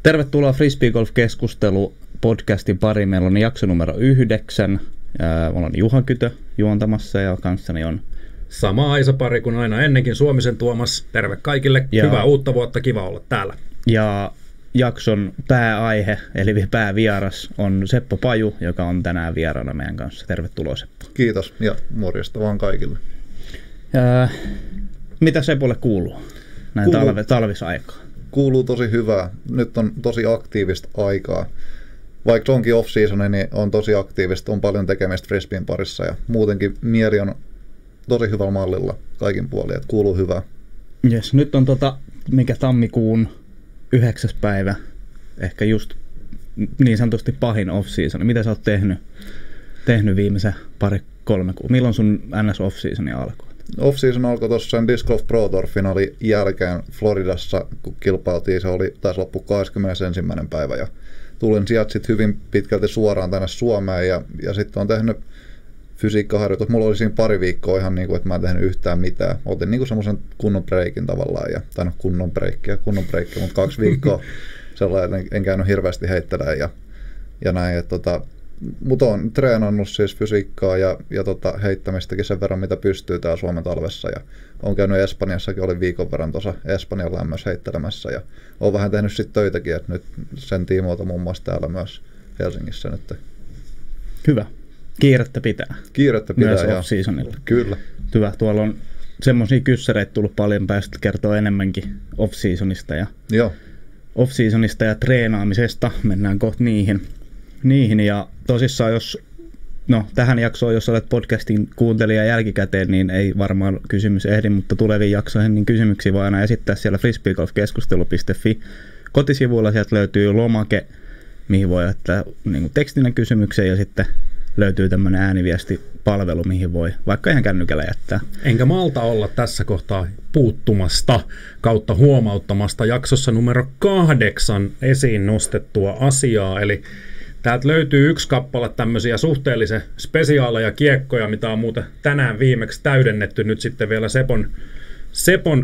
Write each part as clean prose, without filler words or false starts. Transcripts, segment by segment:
Tervetuloa Frisbee Golf-keskustelu podcastin pariin. Meillä on jakso numero 9. Mulla on Juha Kytö juontamassa ja kanssani on sama Aisa-pari kuin aina ennenkin, Suomisen Tuomas. Terve kaikille. Hyvää uutta vuotta, kiva olla täällä. Ja jakson pääaihe, eli päävieras on Seppo Paju, joka on tänään vieraana meidän kanssa. Tervetuloa, Seppo. Kiitos ja morjesta vaan kaikille. Mitä Sepolle kuuluu näin talvisaikaa? Kuuluu tosi hyvää. Nyt on tosi aktiivista aikaa. Vaikka onkin off-season, niin on tosi aktiivista, on paljon tekemistä frisbeen parissa ja muutenkin mieli on tosi hyvällä mallilla kaikin puolin, että kuuluu hyvää. Yes, nyt on mikä tammikuun 9. päivä, ehkä just niin sanotusti pahin off-season. Mitä sä oot tehnyt viimeisen 2-3 kuukautta? Milloin sun NS off-seasoni alkoi? Off-season alkoi tuossa sen Disc Golf Pro Tour-finaalin jälkeen Floridassa, kun kilpailtiin. Se taisi loppu 21. päivä ja tulin sieltä sitten hyvin pitkälti suoraan tänne Suomeen ja sitten on tehnyt fysiikkaharjoitus. Mulla oli siinä pari viikkoa ihan niin kuin, että mä en tehnyt yhtään mitään. Otin niin kuin semmoisen kunnon breikin tavallaan, tai no kunnon breikkiä, mutta 2 viikkoa sellainen, että en käynyt hirveästi heittelemään ja näin. Mutta olen treenannut siis fysiikkaa ja heittämistäkin sen verran, mitä pystyy täällä Suomen talvessa. Ja olen käynyt Espanjassakin, olin viikon verran tuossa Espanjan lämmössä heittelemässä. Ja olen vähän tehnyt sitten töitäkin, että nyt sen tiimoilta muun muassa täällä myös Helsingissä nyt. Hyvä. Kiirettä pitää. Myös off-seasonilla. Kyllä. Hyvä. Tuolla on semmoisia kyssäreitä tullut paljon, päästä kertoa enemmänkin off-seasonista ja treenaamisesta. Mennään kohta niihin. Ja tosissaan, tähän jaksoon, jos olet podcastin kuuntelija jälkikäteen, niin ei varmaan kysymys ehdi, mutta tuleviin jaksoihin niin kysymyksiä voi aina esittää siellä frisbeegolfkeskustelu.fi kotisivuilla. Sieltä löytyy lomake, mihin voi jättää niin tekstinä kysymyksen ja sitten löytyy tämmöinen ääniviestipalvelu, mihin voi vaikka ihan kännykällä jättää. Enkä malta olla tässä kohtaa puuttumasta kautta huomauttamasta jaksossa numero 8 esiin nostettua asiaa. Eli täältä löytyy 1 kappale tämmöisiä suhteellisen spesiaaleja kiekkoja, mitä on muuten tänään viimeksi täydennetty nyt sitten vielä Sepon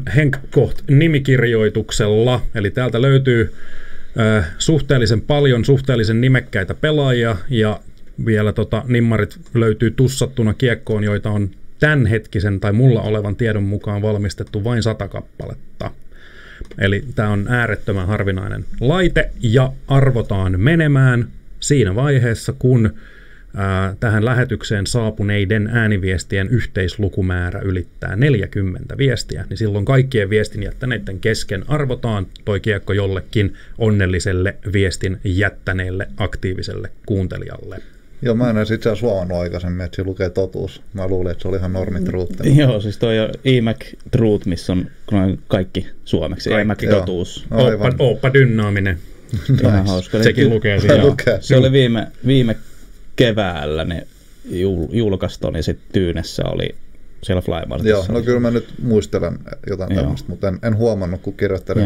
Henkkoht-nimikirjoituksella. Eli täältä löytyy suhteellisen paljon suhteellisen nimekkäitä pelaajia ja vielä nimmarit löytyy tussattuna kiekkoon, joita on tämänhetkisen tai mulla olevan tiedon mukaan valmistettu vain 100 kappaletta. Eli tämä on äärettömän harvinainen laite ja arvotaan menemään siinä vaiheessa, kun tähän lähetykseen saapuneiden ääniviestien yhteislukumäärä ylittää 40 viestiä, niin silloin kaikkien viestin jättäneiden kesken arvotaan toi kiekko jollekin onnelliselle viestin jättäneelle aktiiviselle kuuntelijalle. Joo, mä en edes itse asiassa huomannut aikaisemmin, että siinä lukee totuus. Mä luulin, että se oli ihan normitruutti. Joo, siis toi on IMAC Truth, missä on kaikki suomeksi. IMAC totuus. Ooppa dynaaminen. Ihan hauska. Sekin lukee siinä. Se oli viime keväällä ne julkaistu, niin sitten Tyynessä oli siellä Flymartissa. Joo, no kyllä mä nyt muistelen jotain tämmöistä, mutta en huomannut, kun kirjoittelin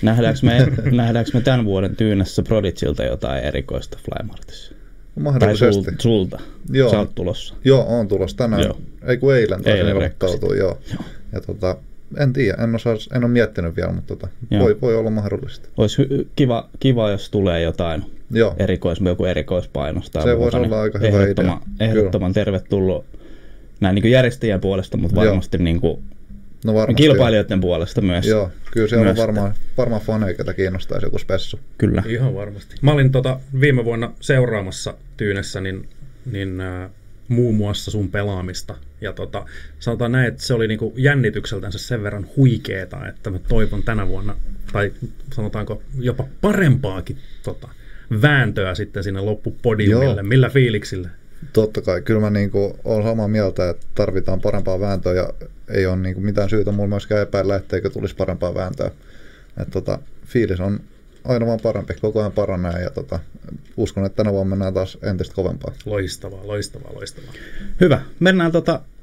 Nähdäänkö me tämän vuoden Tyynessä Prodigilta jotain erikoista Flymartissa? Mahdollisesti. Tai sulta. Joo. Sä oot tulossa. Joo, oon tulossa tänään. Joo. Ei kun eilen ilmoittautui. Joo. Ja en tiedä, en ole miettinyt vielä, mutta voi olla mahdollista. Olisi kiva, jos tulee jotain joku erikoispainosta. Se voisi olla aika hyvä idea. Ehdottoman tervetullut näin niin kuin järjestäjän puolesta, mutta varmasti niin kuin kilpailijoiden puolesta myös. Joo, kyllä siellä on varmaan faneja, ketä kiinnostaisi joku spessu. Kyllä. Ihan varmasti. Mä olin viime vuonna seuraamassa Tyynessä niin muun muassa sun pelaamista. Ja sanotaan näin, että se oli niinku jännitykseltänsä sen verran huikeeta, että mä toivon tänä vuonna, tai sanotaanko jopa parempaakin vääntöä sitten sinne loppupodiumille. Millä fiiliksillä? Totta kai. Kyllä mä olen samaa mieltä, että tarvitaan parempaa vääntöä ja ei ole mitään syytä mulla myöskään epäillä, etteikö tulisi parempaa vääntöä. Fiilis on aina vaan parempi, koko ajan paranee ja uskon, että tänä vuonna mennään taas entistä kovempaa. Loistavaa. Hyvä. Mennään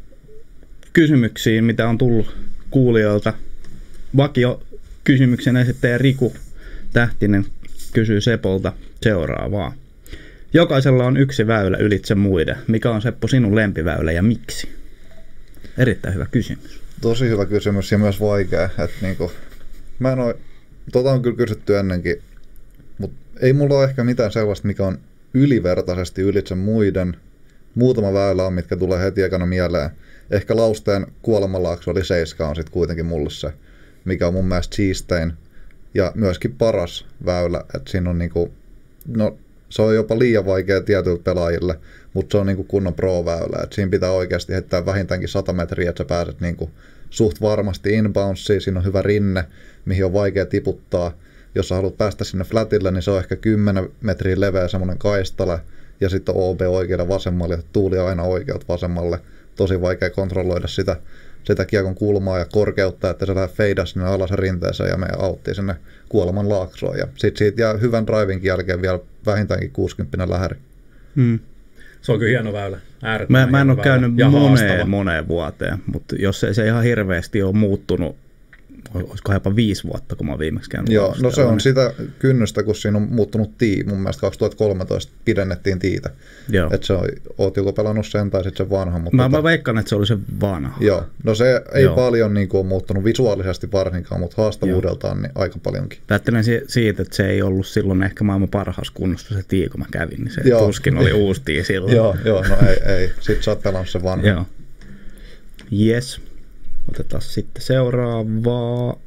kysymyksiin, mitä on tullut kuulijoilta. Vakio kysymyksen esittäjä Riku Tähtinen kysyy Sepolta seuraavaa. Jokaisella on yksi väylä ylitse muiden. Mikä on, Seppo, sinun lempiväylä ja miksi? Erittäin hyvä kysymys. Tosi hyvä kysymys ja myös vaikea. Mä en ole, on kyllä kysytty ennenkin, ei mulla ole ehkä mitään sellaista, mikä on ylivertaisesti ylitse muiden. Muutama väylä on, mitkä tulee heti ekana mieleen. Ehkä Lausteen Kuolemanlaakso oli 7 on sitten kuitenkin mulle se, mikä on mun mielestä siistein ja myöskin paras väylä. Että siinä on niinku, no se on jopa liian vaikea tietyille pelaajille, mutta se on niinku kunnon pro-väylä. Et siinä pitää oikeasti heittää vähintäänkin 100 metriä, että sä pääset niinku suht varmasti inbounceen. Siinä on hyvä rinne, mihin on vaikea tiputtaa. Jos sä haluat päästä sinne flatille, niin se on ehkä 10 metriä leveä semmoinen kaistale. Ja sitten OB oikealle vasemmalle ja tuuli aina oikealta vasemmalle. Tosi vaikea kontrolloida sitä kiekon kulmaa ja korkeutta, että se lähde feida sinne alas rinteeseen ja meidän auttiin sinne Kuolemanlaaksoon. Ja sitten siitä jää hyvän drivingin jälkeen vielä vähintäänkin 60 lähäri. Se on kyllä hieno väylä. Mä en ole käynyt moneen vuoteen, mutta jos se ihan hirveästi ole muuttunut, olisiko jopa 5 vuotta, kun mä oon viimeksi käynyt. Joo, no se on sitä kynnystä, kun siinä on muuttunut tii. Mun mielestä 2013 pidennettiin tiitä. Että se on, oot joko pelannut sen tai sitten sen vanhan. Mutta mä veikkaan, että se oli se vanha. Joo, no se ei paljon niin kuin, ole muuttunut visuaalisesti varsinkaan, mutta haastavuudeltaan niin aika paljonkin. Päättelen siitä, että se ei ollut silloin ehkä maailman parhaassa kunnossa se tii, kun mä kävin. Niin se tuskin oli uusi tii silloin. Joo, no ei. Sitten sä oot pelannut sen vanhan. Joo. Yes. Otetaan sitten seuraavaa.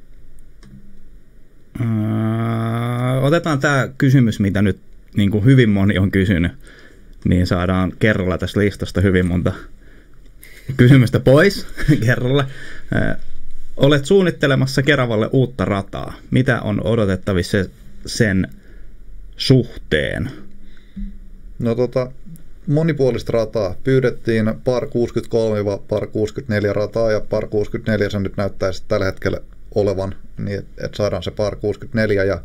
Otetaan tämä kysymys, mitä nyt niin kuin hyvin moni on kysynyt. Niin saadaan kerralla tästä listasta hyvin monta kysymystä pois kerralla. Olet suunnittelemassa Keravalle uutta rataa. Mitä on odotettavissa sen suhteen? No monipuolista rataa. Pyydettiin par 63-par 64 rataa ja par 64 se nyt näyttäisi tällä hetkellä olevan, niin että saadaan se par 64 ja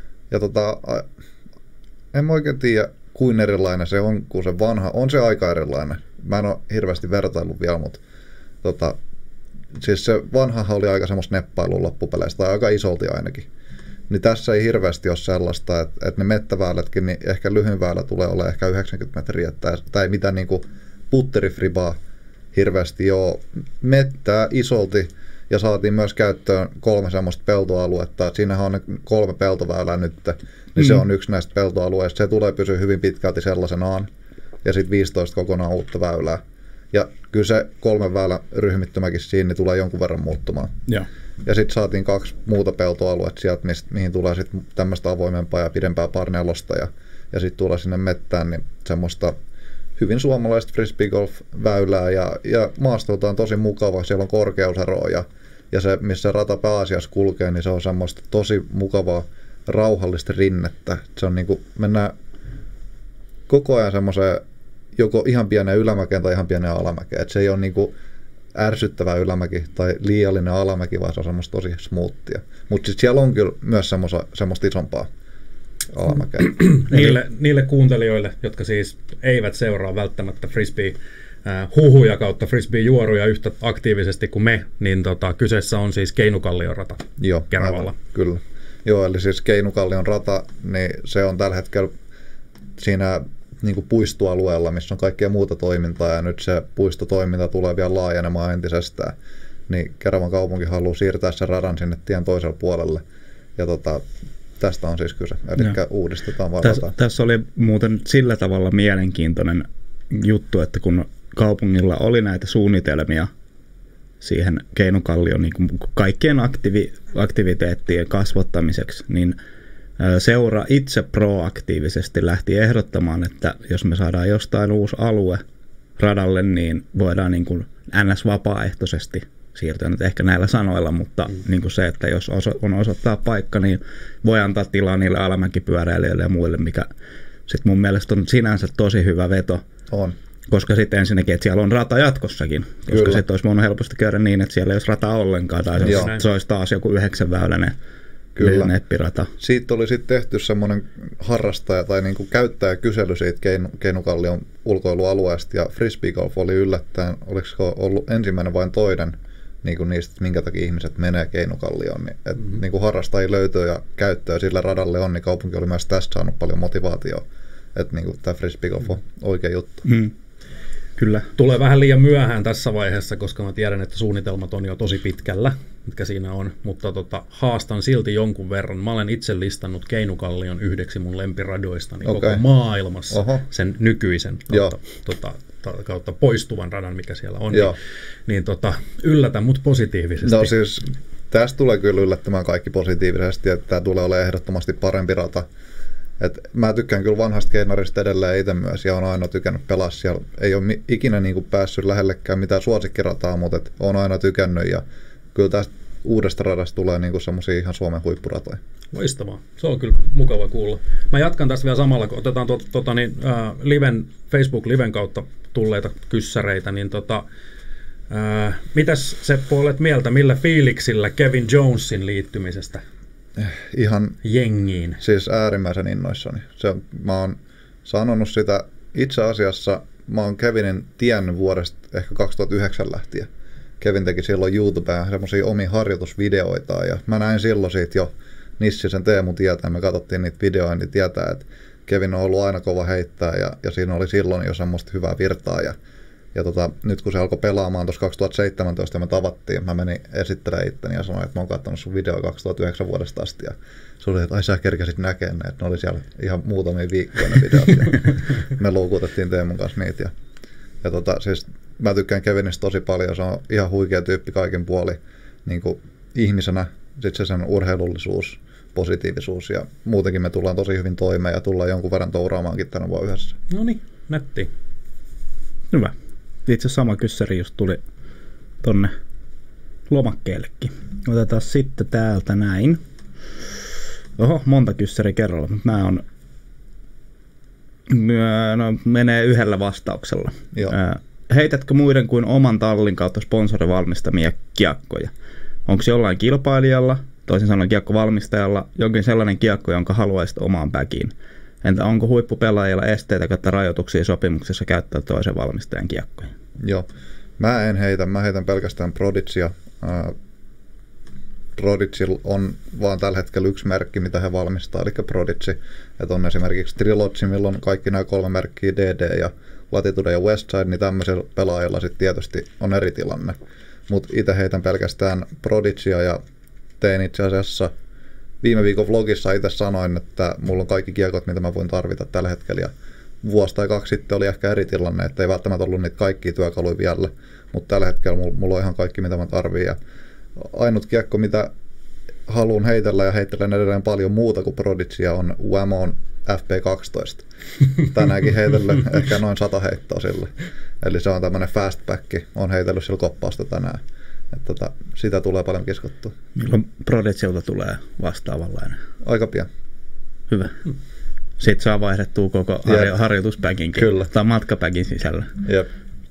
en mä oikein tiedä kuin erilainen se on kuin se vanha. On se aika erilainen. Mä en ole hirveästi vertaillut vielä, mutta siis se vanhahan oli aika semmoista neppailua loppupeleistä tai aika isolti ainakin. Niin tässä ei hirveästi ole sellaista, että ne mettäväylätkin, niin ehkä lyhyin väylä tulee olemaan ehkä 90 metriä, tai ei mitään niin kuin putterifribaa hirveästi ole. Mettää isolti ja saatiin myös käyttöön 3 semmoista peltoaluetta. Siinähän on ne 3 peltoväylää nyt, niin se on yksi näistä peltoalueista. Se tulee pysyä hyvin pitkälti sellaisenaan ja sitten 15 kokonaan uutta väylää. Ja kyllä se 3 väylän ryhmittymäkin siinä niin tulee jonkun verran muuttumaan. Ja sitten saatiin 2 muuta peltoaluetta sieltä, mihin tulee sitten tämmöistä avoimempaa ja pidempää par 4 ja sitten tulee sinne mettään niin semmoista hyvin suomalaista frisbeegolf-väylää ja maastolta on tosi mukava, siellä on korkeuseroa ja se, missä rata pääasiassa kulkee, niin se on semmoista tosi mukavaa rauhallista rinnettä. Se on niinku, mennään koko ajan semmoiseen joko ihan pieneen ylämäkeen tai ihan pieneen alamäkeen, että se ei ole niinku ärsyttävä ylämäki tai liiallinen alamäki, vaan se on semmoista tosi smoothia. Mutta sitten siellä on kyllä myös semmoista isompaa alamäkeä. Niille kuuntelijoille, jotka siis eivät seuraa välttämättä frisbee-huhuja kautta frisbee-juoruja yhtä aktiivisesti kuin me, niin kyseessä on siis Keinukallion rata Keravalla. Aivan, kyllä. Joo, eli siis Keinukallion rata, niin se on tällä hetkellä siinä niin kuin puistoalueella, missä on kaikkea muuta toimintaa, ja nyt se puistotoiminta tulee vielä laajenemaan entisestään, niin Keravan kaupunki haluaa siirtää sen radan sinne tien toiselle puolelle, ja tästä on siis kyse, eli uudistetaan vaan rataa. Tässä oli muuten sillä tavalla mielenkiintoinen juttu, että kun kaupungilla oli näitä suunnitelmia siihen Keinukallion niin kuin kaikkien aktiviteettien kasvattamiseksi, niin seura itse proaktiivisesti lähti ehdottamaan, että jos me saadaan jostain uusi alue radalle, niin voidaan niin kuin NS-vapaaehtoisesti siirtyä nyt ehkä näillä sanoilla, mutta niin kuin se, että jos on osoittaa paikka, niin voi antaa tilaa niille alamäkipyöräilijöille ja muille, mikä sitten mun mielestä on sinänsä tosi hyvä veto. On. Koska sitten ensinnäkin, että siellä on rata jatkossakin, koska sitten olisi voinut helposti käydä niin, että siellä ei olisi rataa ollenkaan, tai se olisi taas joku 9-väyläinen neppirata. Siitä oli sitten tehty semmoinen harrastaja tai niinku käyttäjäkysely siitä Keinukallion ulkoilualueesta, ja frisbeegolf oli yllättäen, oliko ollut ensimmäinen vain toinen niinku niistä, minkä takia ihmiset menee Keinukallioon. Niin, niinku harrastajia löytyy ja käyttöä sillä radalle on, niin kaupunki oli myös tästä saanut paljon motivaatiota, että niinku tämä frisbeegolf on oikea juttu. Kyllä. Tulee vähän liian myöhään tässä vaiheessa, koska mä tiedän, että suunnitelmat on jo tosi pitkällä, mitkä siinä on, mutta haastan silti jonkun verran. Mä olen itse listannut Keinukallion yhdeksi mun lempiradoistani koko maailmassa, sen nykyisen kautta poistuvan radan, mikä siellä on. Niin yllätä mut positiivisesti. No siis tästä tulee kyllä yllättämään kaikki positiivisesti, että tämä tulee olemaan ehdottomasti parempi rata. Et mä tykkään kyllä vanhasta Keinarista edelleen itse myös ja on aina tykännyt pelaa siellä. Ei ole ikinä niin kuin päässyt lähellekään mitään suosikkirataa, mutta on aina tykännyt ja kyllä tästä uudesta radasta tulee niin kuin semmosia ihan Suomen huippuratoja. Loistavaa. Se on kyllä mukava kuulla. Mä jatkan tästä vielä samalla, kun otetaan Facebook-liven kautta tulleita kyssäreitä, niin mitäs Seppo olet mieltä, millä fiiliksillä Kevin Jonesin liittymisestä ihan jengiin? Siis äärimmäisen innoissani. Mä oon sanonut sitä itse asiassa, mä oon Kevinin tiennyt vuodesta ehkä 2009 lähtien. Kevin teki silloin YouTubeen semmosia omia harjoitusvideoita ja mä näin silloin siitä jo Nissisen Teemu tietää, me katsottiin niitä videoita, niin tietää, että Kevin on ollut aina kova heittää ja siinä oli silloin jo semmoista hyvää virtaa ja nyt kun se alkoi pelaamaan tuossa 2017 ja me tavattiin, mä menin esittelemään itteni ja sanoin, että mä oon katsonut sun videoa 2009 vuodesta asti ja se oli, että ai sä kerkäsit näkemään ne, että ne oli siellä ihan muutamia viikkoja ne videot ja me luukutettiin Teemun kanssa niitä ja siis mä tykkään Kevinistä tosi paljon, se on ihan huikea tyyppi kaikin puoli niin kuin ihmisenä, sitten se sen urheilullisuus, positiivisuus ja muutenkin me tullaan tosi hyvin toimeen ja tullaan jonkun verran touraamaankin tänä vuonna yhdessä. No niin, nätti. Hyvä. Itse sama kyssäri just tuli tonne lomakkeellekin. Otetaan sitten täältä näin. Oho, monta kyssäriä kerralla, mutta nämä on menee yhdellä vastauksella. Heitätkö muiden kuin oman tallin kautta sponsorivalmistamia kiekkoja? Onko jollain kilpailijalla, toisin sanoen kiekkovalmistajalla, jonkin sellainen kiekko, jonka haluaisit omaan päkiin? Entä onko huippupelaajilla esteitä kautta rajoituksia sopimuksessa käyttää toisen valmistajan kiekkoja? Joo, mä heitän pelkästään Prodigia. Prodigilla on vaan tällä hetkellä yksi merkki, mitä he valmistaa, eli Prodigi. Että on esimerkiksi Trilogy, milloin kaikki nämä 3 merkkiä DD ja Latitude ja Westside, niin tämmöisillä pelaajilla sitten tietysti on eri tilanne. Mutta itse heitän pelkästään Prodigia ja tein itse asiassa viime viikon vlogissa itse sanoin, että mulla on kaikki kiekot, mitä mä voin tarvita tällä hetkellä. Ja vuosi tai 2 sitten oli ehkä eri tilanne, että ei välttämättä ollut niitä kaikkia työkaluja vielä. Mutta tällä hetkellä mulla on ihan kaikki, mitä mä tarvitsen. Ja ainut kiekko, mitä haluan heitellä ja heittelen edelleen paljon muuta kuin Prodigia, on Whamon FP12. Tänäänkin heitellen ehkä noin 100 heittoa sille. Eli se on tämmöinen fastback, on heitellyt sillä koppausta tänään. Että sitä tulee paljon kiskottua. Milloin Prodigilta tulee vastaavanlainen? Aika pian. Hyvä. Sitten saa vaihdettua koko harjoituspäkinkin. Kyllä. Tai matkapäkin sisällä. Jep.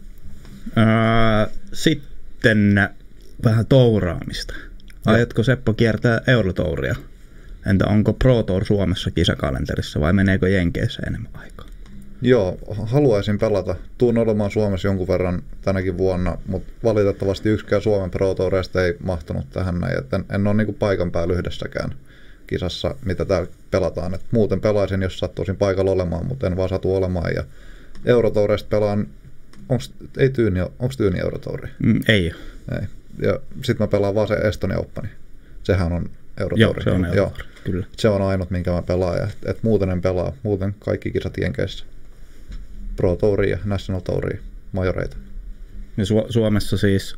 Sitten vähän touraamista. Aiotko Seppo kiertää Eurotouria? Entä onko Pro Tour Suomessa kisakalenterissa vai meneekö Jenkeissä enemmän aikaa? Joo, haluaisin pelata. Tuun olemaan Suomessa jonkun verran tänäkin vuonna, mutta valitettavasti yksikään Suomen Pro Toureista ei mahtunut tähän näin. En ole niinku paikan päällä yhdessäkään kisassa, mitä täällä pelataan. Et muuten pelaisin, jos sattuisin paikalla olemaan, mutta en vaan satu olemaan. Ja Eurotoureista pelaan, onko Tyyni Eurotouri? Ei. Ja sitten mä pelaan vaan se Estonia Openi. Sehän on Eurotouri. Joo, se on Eurotouri, kyllä. Se on ainut, minkä mä pelaan. Et muuten en pelaa. Muuten kaikki kisat Jenkeissä. Pro Touria ja National Touria, majoreita. Ja Suomessa siis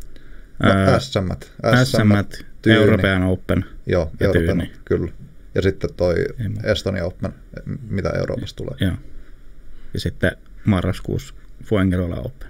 SM, European Open joo, ja European, Tyyni. kyllä. Ja sitten toi Estonia Open, mitä Euroopassa tulee. Joo. Ja sitten marraskuussa Fuengirola Open.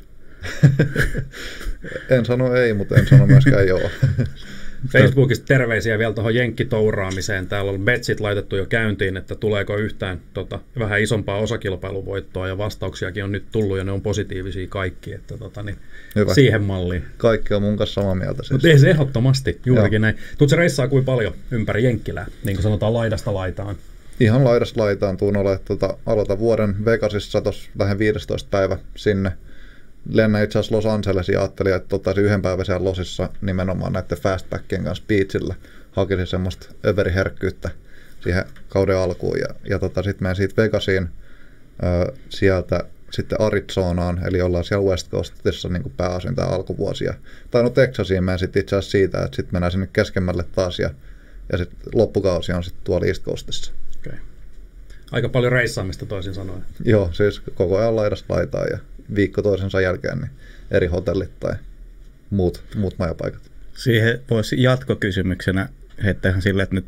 En sano ei, mutta en sano myöskään joo. Facebookista terveisiä vielä tuohon jenkkitouraamiseen. Täällä on betsit laitettu jo käyntiin, että tuleeko yhtään vähän isompaa osakilpailuvoittoa, ja vastauksiakin on nyt tullut, ja ne on positiivisia kaikki, että siihen malliin. Kaikki on mun kanssa samaa mieltä. Siis. Mutta ei se ehdottomasti, juurikin näin. Tuutko reissaa kuin paljon ympäri Jenkkilää, niin kuin sanotaan laidasta laitaan? Ihan laidasta laitaan tuun ole, aloitan vuoden Vegasissa, tuossa lähden 15 päivä sinne. Lennän itse asiassa Los Angelesiin ja ajattelin, että ottaisin 1 päivän siellä Losissa nimenomaan näiden fastbackien kanssa beachillä. Hakisin semmoista överiherkkyyttä siihen kauden alkuun. Ja sitten menen siitä Vegasiin. Sieltä sitten Arizonaan, eli ollaan siellä West Coastissa niin pääosin tämä alkuvuosia. Tai no Texasiin menen sitten itse asiassa siitä, että sitten mennään sinne keskemmälle taas ja sitten loppukausi on sitten tuolla East Coastissa. Okay. Aika paljon reissaamista toisin sanoen. Joo, siis koko ajan laidasta laitaan ja viikko toisensa jälkeen niin eri hotellit tai muut majapaikat. Siihen voisi jatkokysymyksenä heittää sille, että nyt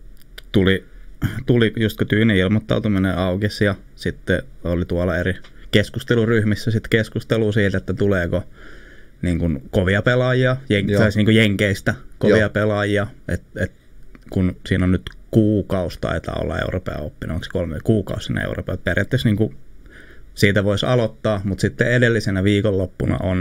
tuli just kun Tyynin ilmoittautuminen aukesi ja sitten oli tuolla eri keskusteluryhmissä sitten keskustelua siitä, että tuleeko niin kuin kovia pelaajia, niin kuin jenkeistä kovia pelaajia, kun siinä on nyt kuukausi taitaa olla Euroopan Open, onko se 3 kuukausi sinne Euroopan, periaatteessa niin kuin siitä voisi aloittaa, mutta sitten edellisenä viikonloppuna on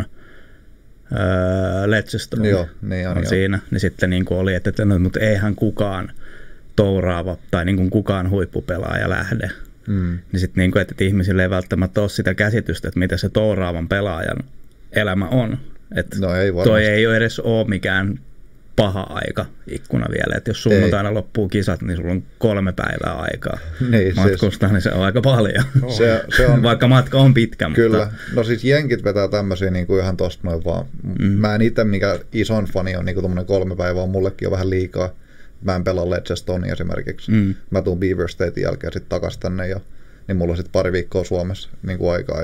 Leicester on siinä, niin sitten niin kuin oli, että mutta eihän kukaan touraava tai niin kuin kukaan huippupelaaja lähde. Niin sitten niin kuin, että ihmisille ei välttämättä ole sitä käsitystä, että mitä se touraavan pelaajan elämä on. Että toi ei ole edes ole mikään paha aika ikkuna vielä, että jos sunnuntaina loppuu kisat, niin sulla on 3 päivää aikaa matkustaa, niin se on aika paljon. Se on, vaikka matka on pitkä. Kyllä, mutta no siis jenkit vetää tämmöisiä niin kuin ihan tosta noin vaan. Mä en itse mikä ison fani on, niin kuin tommonen 3 päivää on mullekin on vähän liikaa. Mä en pelaa Leicesteria esimerkiksi. Mä tuun Beaver Statein jälkeen sitten takas tänne jo, niin mulla on sitten pari viikkoa Suomessa niin kuin aikaa.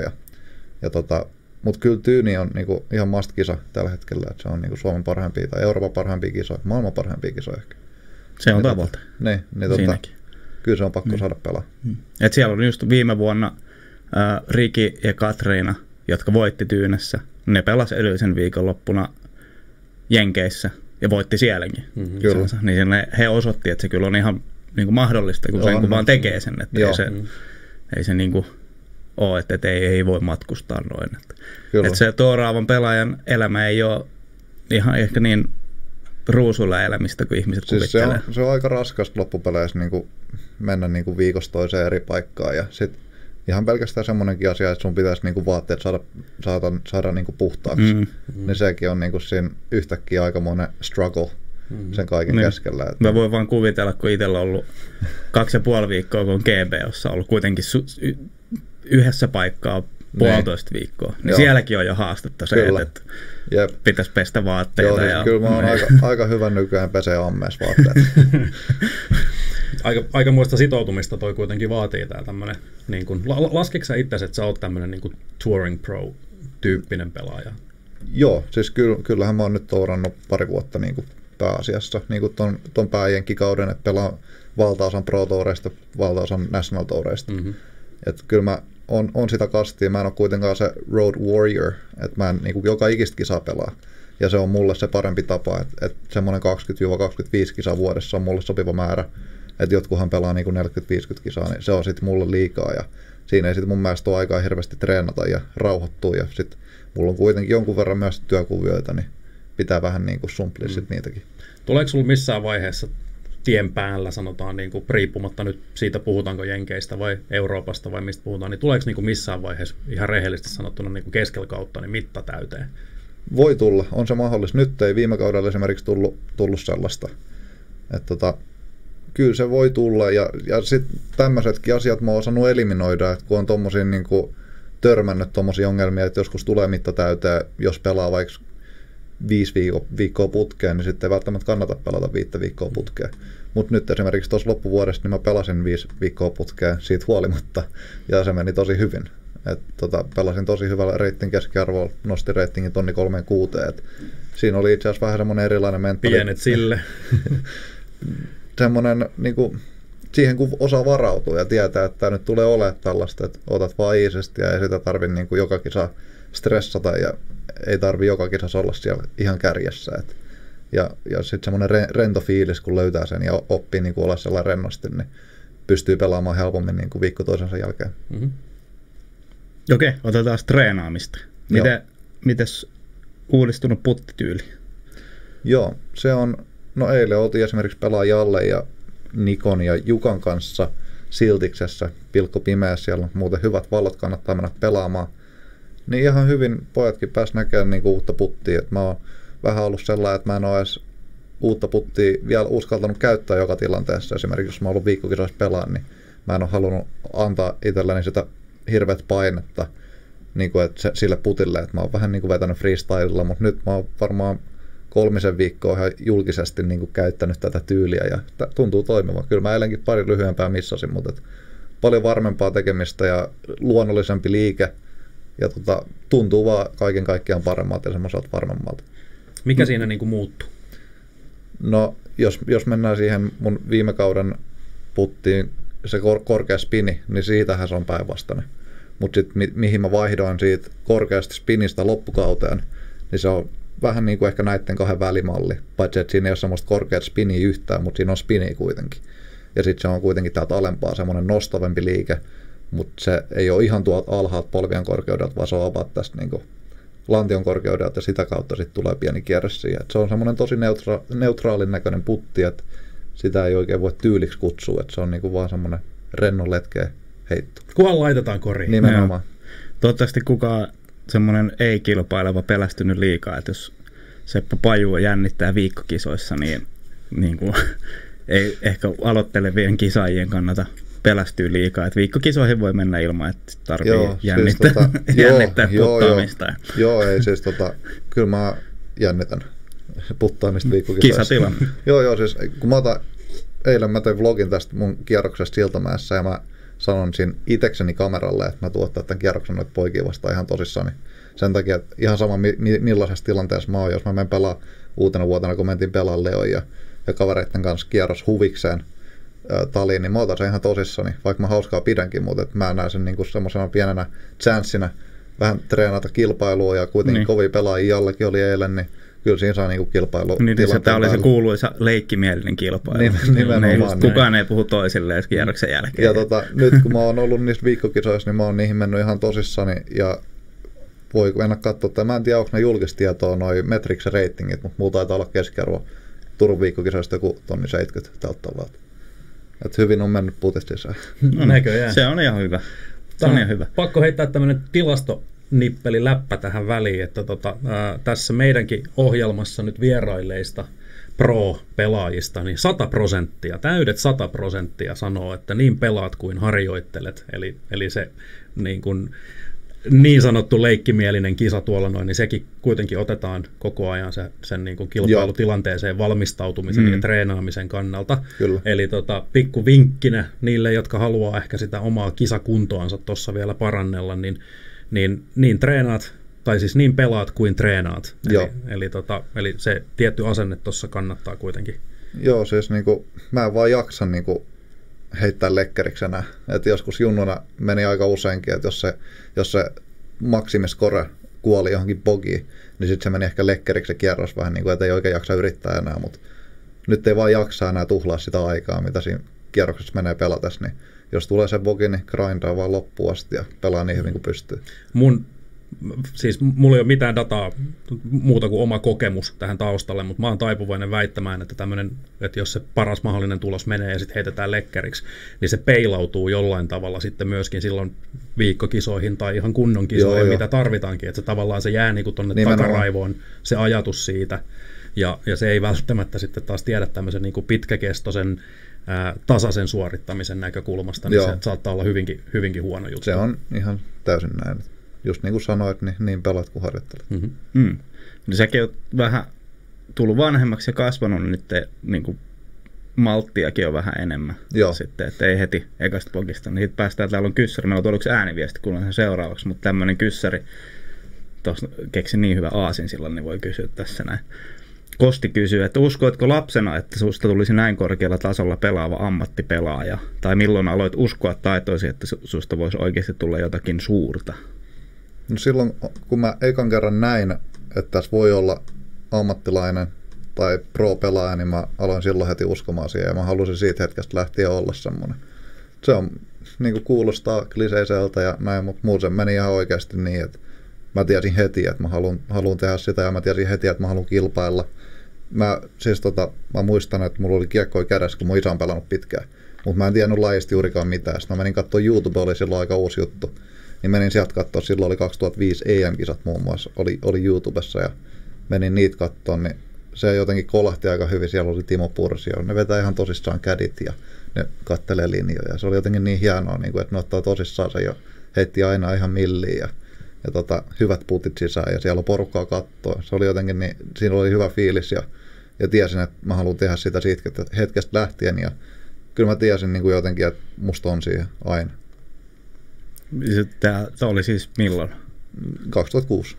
Mutta kyllä Tyyni on niinku ihan must-kisa tällä hetkellä, että se on niinku Suomen parhaimpia tai Euroopan parhaimpia kisoja, maailman parhaimpia kisoja ehkä. Se on tavoite. Kyllä se on pakko saada pelaa. Et siellä on just viime vuonna Riki ja Katriina, jotka voitti Tyynessä. Ne pelasi edellisen viikonloppuna Jenkeissä ja voitti sielläkin. Niin he osoitti, että se kyllä on ihan niinku mahdollista, kun sen kun vaan tekee sen. Että ei se niinku ole, että ei voi matkustaa noin. Että se touraavan pelaajan elämä ei ole ihan ehkä niin ruusuilla elämistä kuin ihmiset siis kuvittelee. Se on aika raskasta loppupeleissä niin mennä niin viikosta toiseen eri paikkaan ja sitten ihan pelkästään semmoinenkin asia, että sun pitäisi niin vaatteet saada niin puhtaaksi. Niin sekin on niin siinä yhtäkkiä aikamoinen struggle sen kaiken keskellä. Että mä voin vaan kuvitella, kun itsellä on ollut 2,5 viikkoa, kun on GBOssa ollut kuitenkin yhdessä paikkaa 1,5 viikkoa. Niin sielläkin on jo haastetta se, että pitäisi pestä vaatteita. Joo, siis kyllä mä oon aika hyvä nykyään pesee ammeessa vaatteet. Aikamoista sitoutumista toi kuitenkin vaatii tää tämmönen, niin kun, laskitko sä itse, että sä oot tämmönen niin kuin touring pro-tyyppinen pelaaja? Joo, siis kyllähän mä oon nyt tourannut 2 vuotta niin kuin pääasiassa niin kuin ton pääjenkkikauden, että pelaan valtaosan pro-toureista, valtaosan national toureista. Että kyllä mä on sitä kastia, mä en ole kuitenkaan se road warrior, että mä en niin kuin joka ikistä kisaa pelaa. Ja se on mulle se parempi tapa, että semmoinen 20-25 kisaa vuodessa on mulle sopiva määrä. Että jotkuhan pelaa niin kuin 40-50 kisaa, niin se on sitten mulle liikaa. Ja siinä ei sitten mun mielestä ole aikaa hirveästi treenata ja rauhoittua. Ja sitten mulla on kuitenkin jonkun verran myös työkuvioita, niin pitää vähän niin kuin sumplia sitten niitäkin. Tuleeko sulla missään vaiheessa tien päällä, sanotaan niin kuin, riippumatta nyt siitä, puhutaanko Jenkeistä vai Euroopasta vai mistä puhutaan, niin tuleeko niin kuin missään vaiheessa ihan rehellisesti sanottuna niin kuin keskellä kautta niin mitta täyteen? Voi tulla, on se mahdollista. Nyt ei viime kaudella esimerkiksi tullut sellaista. Että kyllä se voi tulla ja sitten tämmöisetkin asiat mä oon osannut eliminoida, että kun on tommosia niin kuin törmännyt tommosia ongelmia, että joskus tulee mitta täyteen, jos pelaa vaikka 5 viikkoa putkeen, niin sitten ei välttämättä kannata pelata 5 viikkoa putkeen. Mutta nyt esimerkiksi tuossa loppuvuodesta niin mä pelasin 5 viikkoa putkeen siitä huolimatta, ja se meni tosi hyvin. Pelasin tosi hyvällä reittin keskiarvolla, nostin reitingin tonni 36. Siinä oli itse asiassa vähän semmoinen erilainen mentaali. Pienet sille. Semmoinen, niin kuin, siihen kun osaa varautua ja tietää, että nyt tulee olemaan tällaista, että otat vaan iisesti ja ei sitä tarvitse niin joka kisa stressata ja ei tarvitse joka kisassa olla siellä ihan kärjessä. Ja sitten semmoinen rento fiilis, kun löytää sen ja oppii niin olla sellainen rennosti, niin pystyy pelaamaan helpommin niin kuin viikko toisensa jälkeen. Okei, otetaan treenaamista. Mites uudistunut puttityyli? Joo, se on, no eilen oltiin esimerkiksi pelaa Jalle ja Nikon ja Jukan kanssa Siltiksessä, pilkko pimeä, siellä on muuten hyvät valot, kannattaa mennä pelaamaan. Niin ihan hyvin pojatkin pääsi näkemään niin uutta puttia, että mä oon vähän ollut sellainen, että mä en ole edes uutta puttia vielä uskaltanut käyttää joka tilanteessa. Esimerkiksi jos mä oon ollut viikkokisoissa pelaan, niin mä en ole halunnut antaa itselleni sitä hirveät painetta niin kuin, että sille putille, että mä oon vähän niin kuin vetänyt freestylella, mutta nyt mä oon varmaan 3 viikkoa ihan julkisesti niin kuin käyttänyt tätä tyyliä ja tuntuu toimivan. Kyllä mä eilenkin pari lyhyempää missasin, mutta paljon varmempaa tekemistä ja luonnollisempi liike ja tuntuu vaan kaiken kaikkiaan paremmalta ja semmoiselta varmemmalta. Mikä siinä niin kuin muuttuu? No, jos mennään siihen mun viime kauden puttiin, se korkea spini, niin siitähän se on päinvastainen. Mutta sitten mihin mä vaihdoin siitä korkeasta spinistä loppukauteen, niin se on vähän niin kuin ehkä näiden 2 välimalli. Paitsi että siinä ei ole semmoista korkeat spiniä yhtään, mutta siinä on spiniä kuitenkin. Ja sitten se on kuitenkin täältä alempaa semmoinen nostavempi liike, mutta se ei ole ihan tuolta alhaalta polvien korkeudelta, vaan se on about tästä niin kuin lantion korkeudelta ja sitä kautta sitten tulee pieni kierre siihen. Et se on semmoinen tosi neutraalin näköinen putti, että sitä ei oikein voi tyyliksi kutsua, että se on niinku vaan semmoinen rennon letkeä heitto. Kunhan laitetaan koriin. Nimenomaan. Toivottavasti kukaan semmoinen ei-kilpaileva pelästynyt liikaa, että jos Seppo Paju jännittää viikkokisoissa, niin kuin, ei ehkä aloittelevien kisaajien kannata pelästyy liikaa, että viikkokisoihin voi mennä ilman, että tarvitsee jännittää, jännittää puttaamista. Joo, ei siis kyllä mä jännitän puttaamista viikkokisoissa. Kisatilanne. Joo, siis kun eilen mä tein vlogin tästä mun kierroksesta Siltamäessä ja mä sanon siinä itekseni kameralle, että mä tuottaa tämän kierroksen noita poikia vastaan ihan tosissaan. Sen takia, että ihan sama millaisessa tilanteessa mä oon, jos mä menen pelaa uutena vuotena, kun mentiin pelaa Leon ja kavereiden kanssa kierros huvikseen taliin, niin mä otan sen ihan tosissani, vaikka mä hauskaa pidänkin, mutta että mä näen sen niinku semmoisena pienenä chanssinä vähän treenata kilpailua ja kuitenkin niin. Kovia pelaajia Jallekin oli eilen, niin kyllä siinä saa niinku kilpailu. Niin tämä oli se kuuluisa leikkimielinen kilpailu. Nimenomaan. Kukaan ei puhu toisilleen kierroksen jälkeen. Ja nyt kun mä oon ollut niissä viikkokisoissa, niin mä oon niihin mennyt ihan tosissani ja voi mennä katsoa, että mä en tiedä, onko ne julkista tietoa noi Metriksen reitingit, mutta mulla taitaa olla keskiarvo Turun viikkokisoista joku 1,70 tältä tavalla. Että hyvin on mennyt putit sisään. No näköjään. Se on ihan hyvä. Se on ihan hyvä. Pakko heittää tämmöinen tilastonippeli läppä tähän väliin, että tässä meidänkin ohjelmassa nyt vierailleista pro-pelaajista, niin 100%, täydet 100% sanoo, että niin pelaat kuin harjoittelet. Eli se niin sanottu leikkimielinen kisa tuolla noin, niin sekin kuitenkin otetaan koko ajan sen niin kuin kilpailutilanteeseen valmistautumisen ja treenaamisen kannalta. Kyllä. Eli pikku vinkkinä niille, jotka haluaa ehkä sitä omaa kisakuntoansa tuossa vielä parannella, niin treenaat, tai siis niin pelaat kuin treenaat. Eli se tietty asenne tuossa kannattaa kuitenkin. Joo, siis niinku, mä en vaan jaksa niinku heittää lekkeriksi enää. Et joskus junnuna meni aika useinkin, että jos se maksimiskore kuoli johonkin bogiin, niin sitten se meni ehkä lekkeriksi se kierros vähän niin kuin, että ei oikein jaksa yrittää enää, mutta nyt ei vaan jaksa enää tuhlaa sitä aikaa, mitä siinä kierroksessa menee pelatessa, niin jos tulee se bogi, niin grindaa vaan loppuun asti ja pelaa niin hyvin kuin pystyy. Mulla ei ole mitään dataa muuta kuin oma kokemus tähän taustalle, mutta mä oon taipuvainen väittämään, että jos se paras mahdollinen tulos menee ja sitten heitetään lekkeriksi, niin se peilautuu jollain tavalla sitten myöskin silloin viikkokisoihin tai ihan kunnon kisoihin, mitä tarvitaankin, että se tavallaan se jää niin kuin tonne takaraivoon se ajatus siitä, ja se ei välttämättä sitten taas tiedä tämmöisen niin kuin pitkäkestoisen tasaisen suorittamisen näkökulmasta, niin se saattaa olla hyvinkin huono juttu. Se on ihan täysin näin. Just niin kuin sanoit, niin pelaat kuin harjoittelet. Mm-hmm. No säkin oot vähän tullut vanhemmaksi ja kasvanut, niin nyt niin kuin malttiakin on vähän enemmän. Sitten, että ei heti ekasta pokista. Niin sitten päästään, täällä on kyssäri. Meillä on tuollaksi ääniviesti, kun on sen seuraavaksi, mutta tämmöinen kyssäri, tuossa keksin niin hyvä aasin silloin, niin voi kysyä tässä näin. Kosti kysyy, että uskoitko lapsena, että susta tulisi näin korkealla tasolla pelaava ammattipelaaja? Tai milloin aloit uskoa taitoisi, että susta voisi oikeasti tulla jotakin suurta? No silloin, kun mä ekan kerran näin, että tässä voi olla ammattilainen tai pro-pelaaja, niin mä aloin silloin heti uskomaan siihen ja mä halusin siitä hetkestä lähtien olla semmoinen. Se on, niin kuin kuulostaa kliseiseltä ja näin, mutta muuten meni ihan oikeasti niin, että mä tiesin heti, että mä haluan tehdä sitä ja mä tiesin heti, että mä haluan kilpailla. Mä muistan, että mulla oli kiekkoja kädessä, kun mun isä on pelannut pitkään, mutta mä en tiennyt lajista juurikaan mitään. Sitten mä menin katsoa YouTube, oli silloin aika uusi juttu. Niin menin sieltä katsoa, silloin oli 2005 EM-kisat muun muassa, oli YouTubessa ja menin niitä katsoa, niin se jotenkin kolahti aika hyvin. Siellä oli Timo Pursio, ne vetää ihan tosissaan kädit ja ne kattelee linjoja. Se oli jotenkin niin hienoa, että ne ottaa tosissaan sen ja heitti aina ihan milliin hyvät putit sisään ja siellä on porukkaa kattoa. Se oli jotenkin, niin, siinä oli hyvä fiilis ja tiesin, että mä haluan tehdä sitä siitä hetkestä lähtien ja kyllä mä tiesin niin kuin jotenkin, että musta on siihen aina. Tämä oli siis milloin? 2006.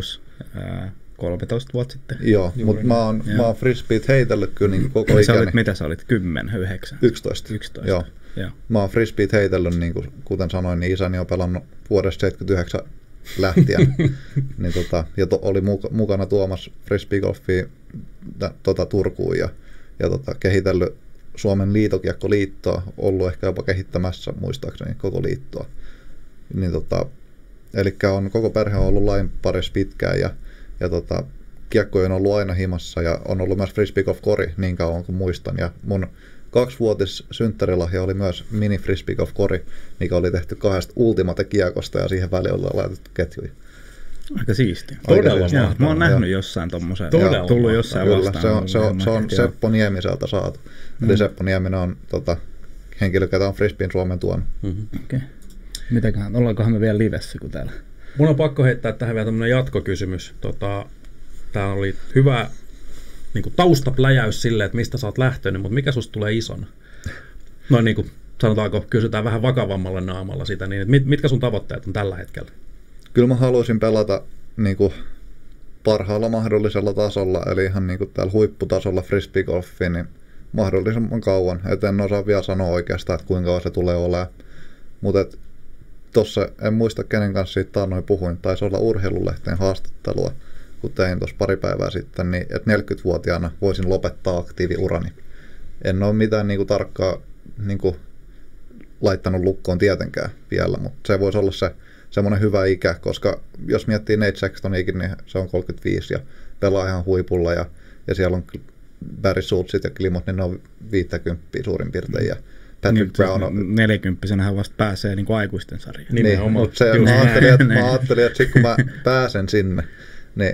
13 vuotta sitten. Joo, mutta mä oon frisbeet heitellyt kyllä niin koko ikäni. Mitä sä olit? 10, 9? 11. Joo. Mä oon frisbeet heitellyt, niin kuin, kuten sanoin, niin isäni on pelannut vuodesta 79 lähtien. Niin ja oli mukana tuomassa frisbeegolfia Turkuun ja kehitellyt Suomen liitokiekkoliittoa, ollut ehkä jopa kehittämässä muistaakseni koko liittoa. Niin eli koko perhe on ollut lain parissa pitkään ja kiekkoja on ollut aina himassa ja on ollut myös frisbeegolf-kori niin kauan kuin muistan. Ja mun 2-vuotis synttärilahja oli myös mini frisbeegolf-kori, mikä oli tehty 2 Ultimate-kiekosta ja siihen väliin oli laitettu ketjuja. Aika siistiä. Todella mahtavaa. Mä oon nähnyt jossain tommosen. Tullut jossain vastaan. Se on Seppo Niemiseltä saatu. Eli Seppo Nieminen on henkilö, ketä on frisbeen Suomen tuonut. Okay. Mitäköhän, ollaankohan me vielä livessä kuin täällä? Mun on pakko heittää tähän vielä tämmöinen jatkokysymys. Tää oli hyvä niin kuin taustapläjäys silleen, että mistä sä oot lähtenyt, mutta mikä susta tulee isona? Noin niin kuin sanotaanko, kysytään vähän vakavammalle naamalla sitä, niin että mitkä sun tavoitteet on tällä hetkellä? Kyllä mä haluaisin pelata niin kuin parhaalla mahdollisella tasolla, eli ihan niin kuin täällä huipputasolla frisbeegolfia, niin mahdollisimman kauan. Et en osaa vielä sanoa oikeastaan, että kuinka kauan se tulee olemaan. Mutta tuossa en muista kenen kanssa siitä taannoin puhuin, taisi olla Urheilulehteen haastattelua, kun tein tuossa pari päivää sitten, niin että 40-vuotiaana voisin lopettaa aktiiviurani. En ole mitään niin kuin tarkkaa niin kuin laittanut lukkoon tietenkään vielä, mutta se voisi olla se semmoinen hyvä ikä, koska jos miettii Nate Sextoniakin, niin se on 35 ja pelaa ihan huipulla ja siellä on Barry Schultzit ja Klimot, niin ne on 50 suurin piirtein ja Patrick Brown on 40-vuotiaanahan vasta pääsee niin kuin aikuisten sarjaan. Niin, mutta mä ajattelin, että sit kun mä pääsen sinne, niin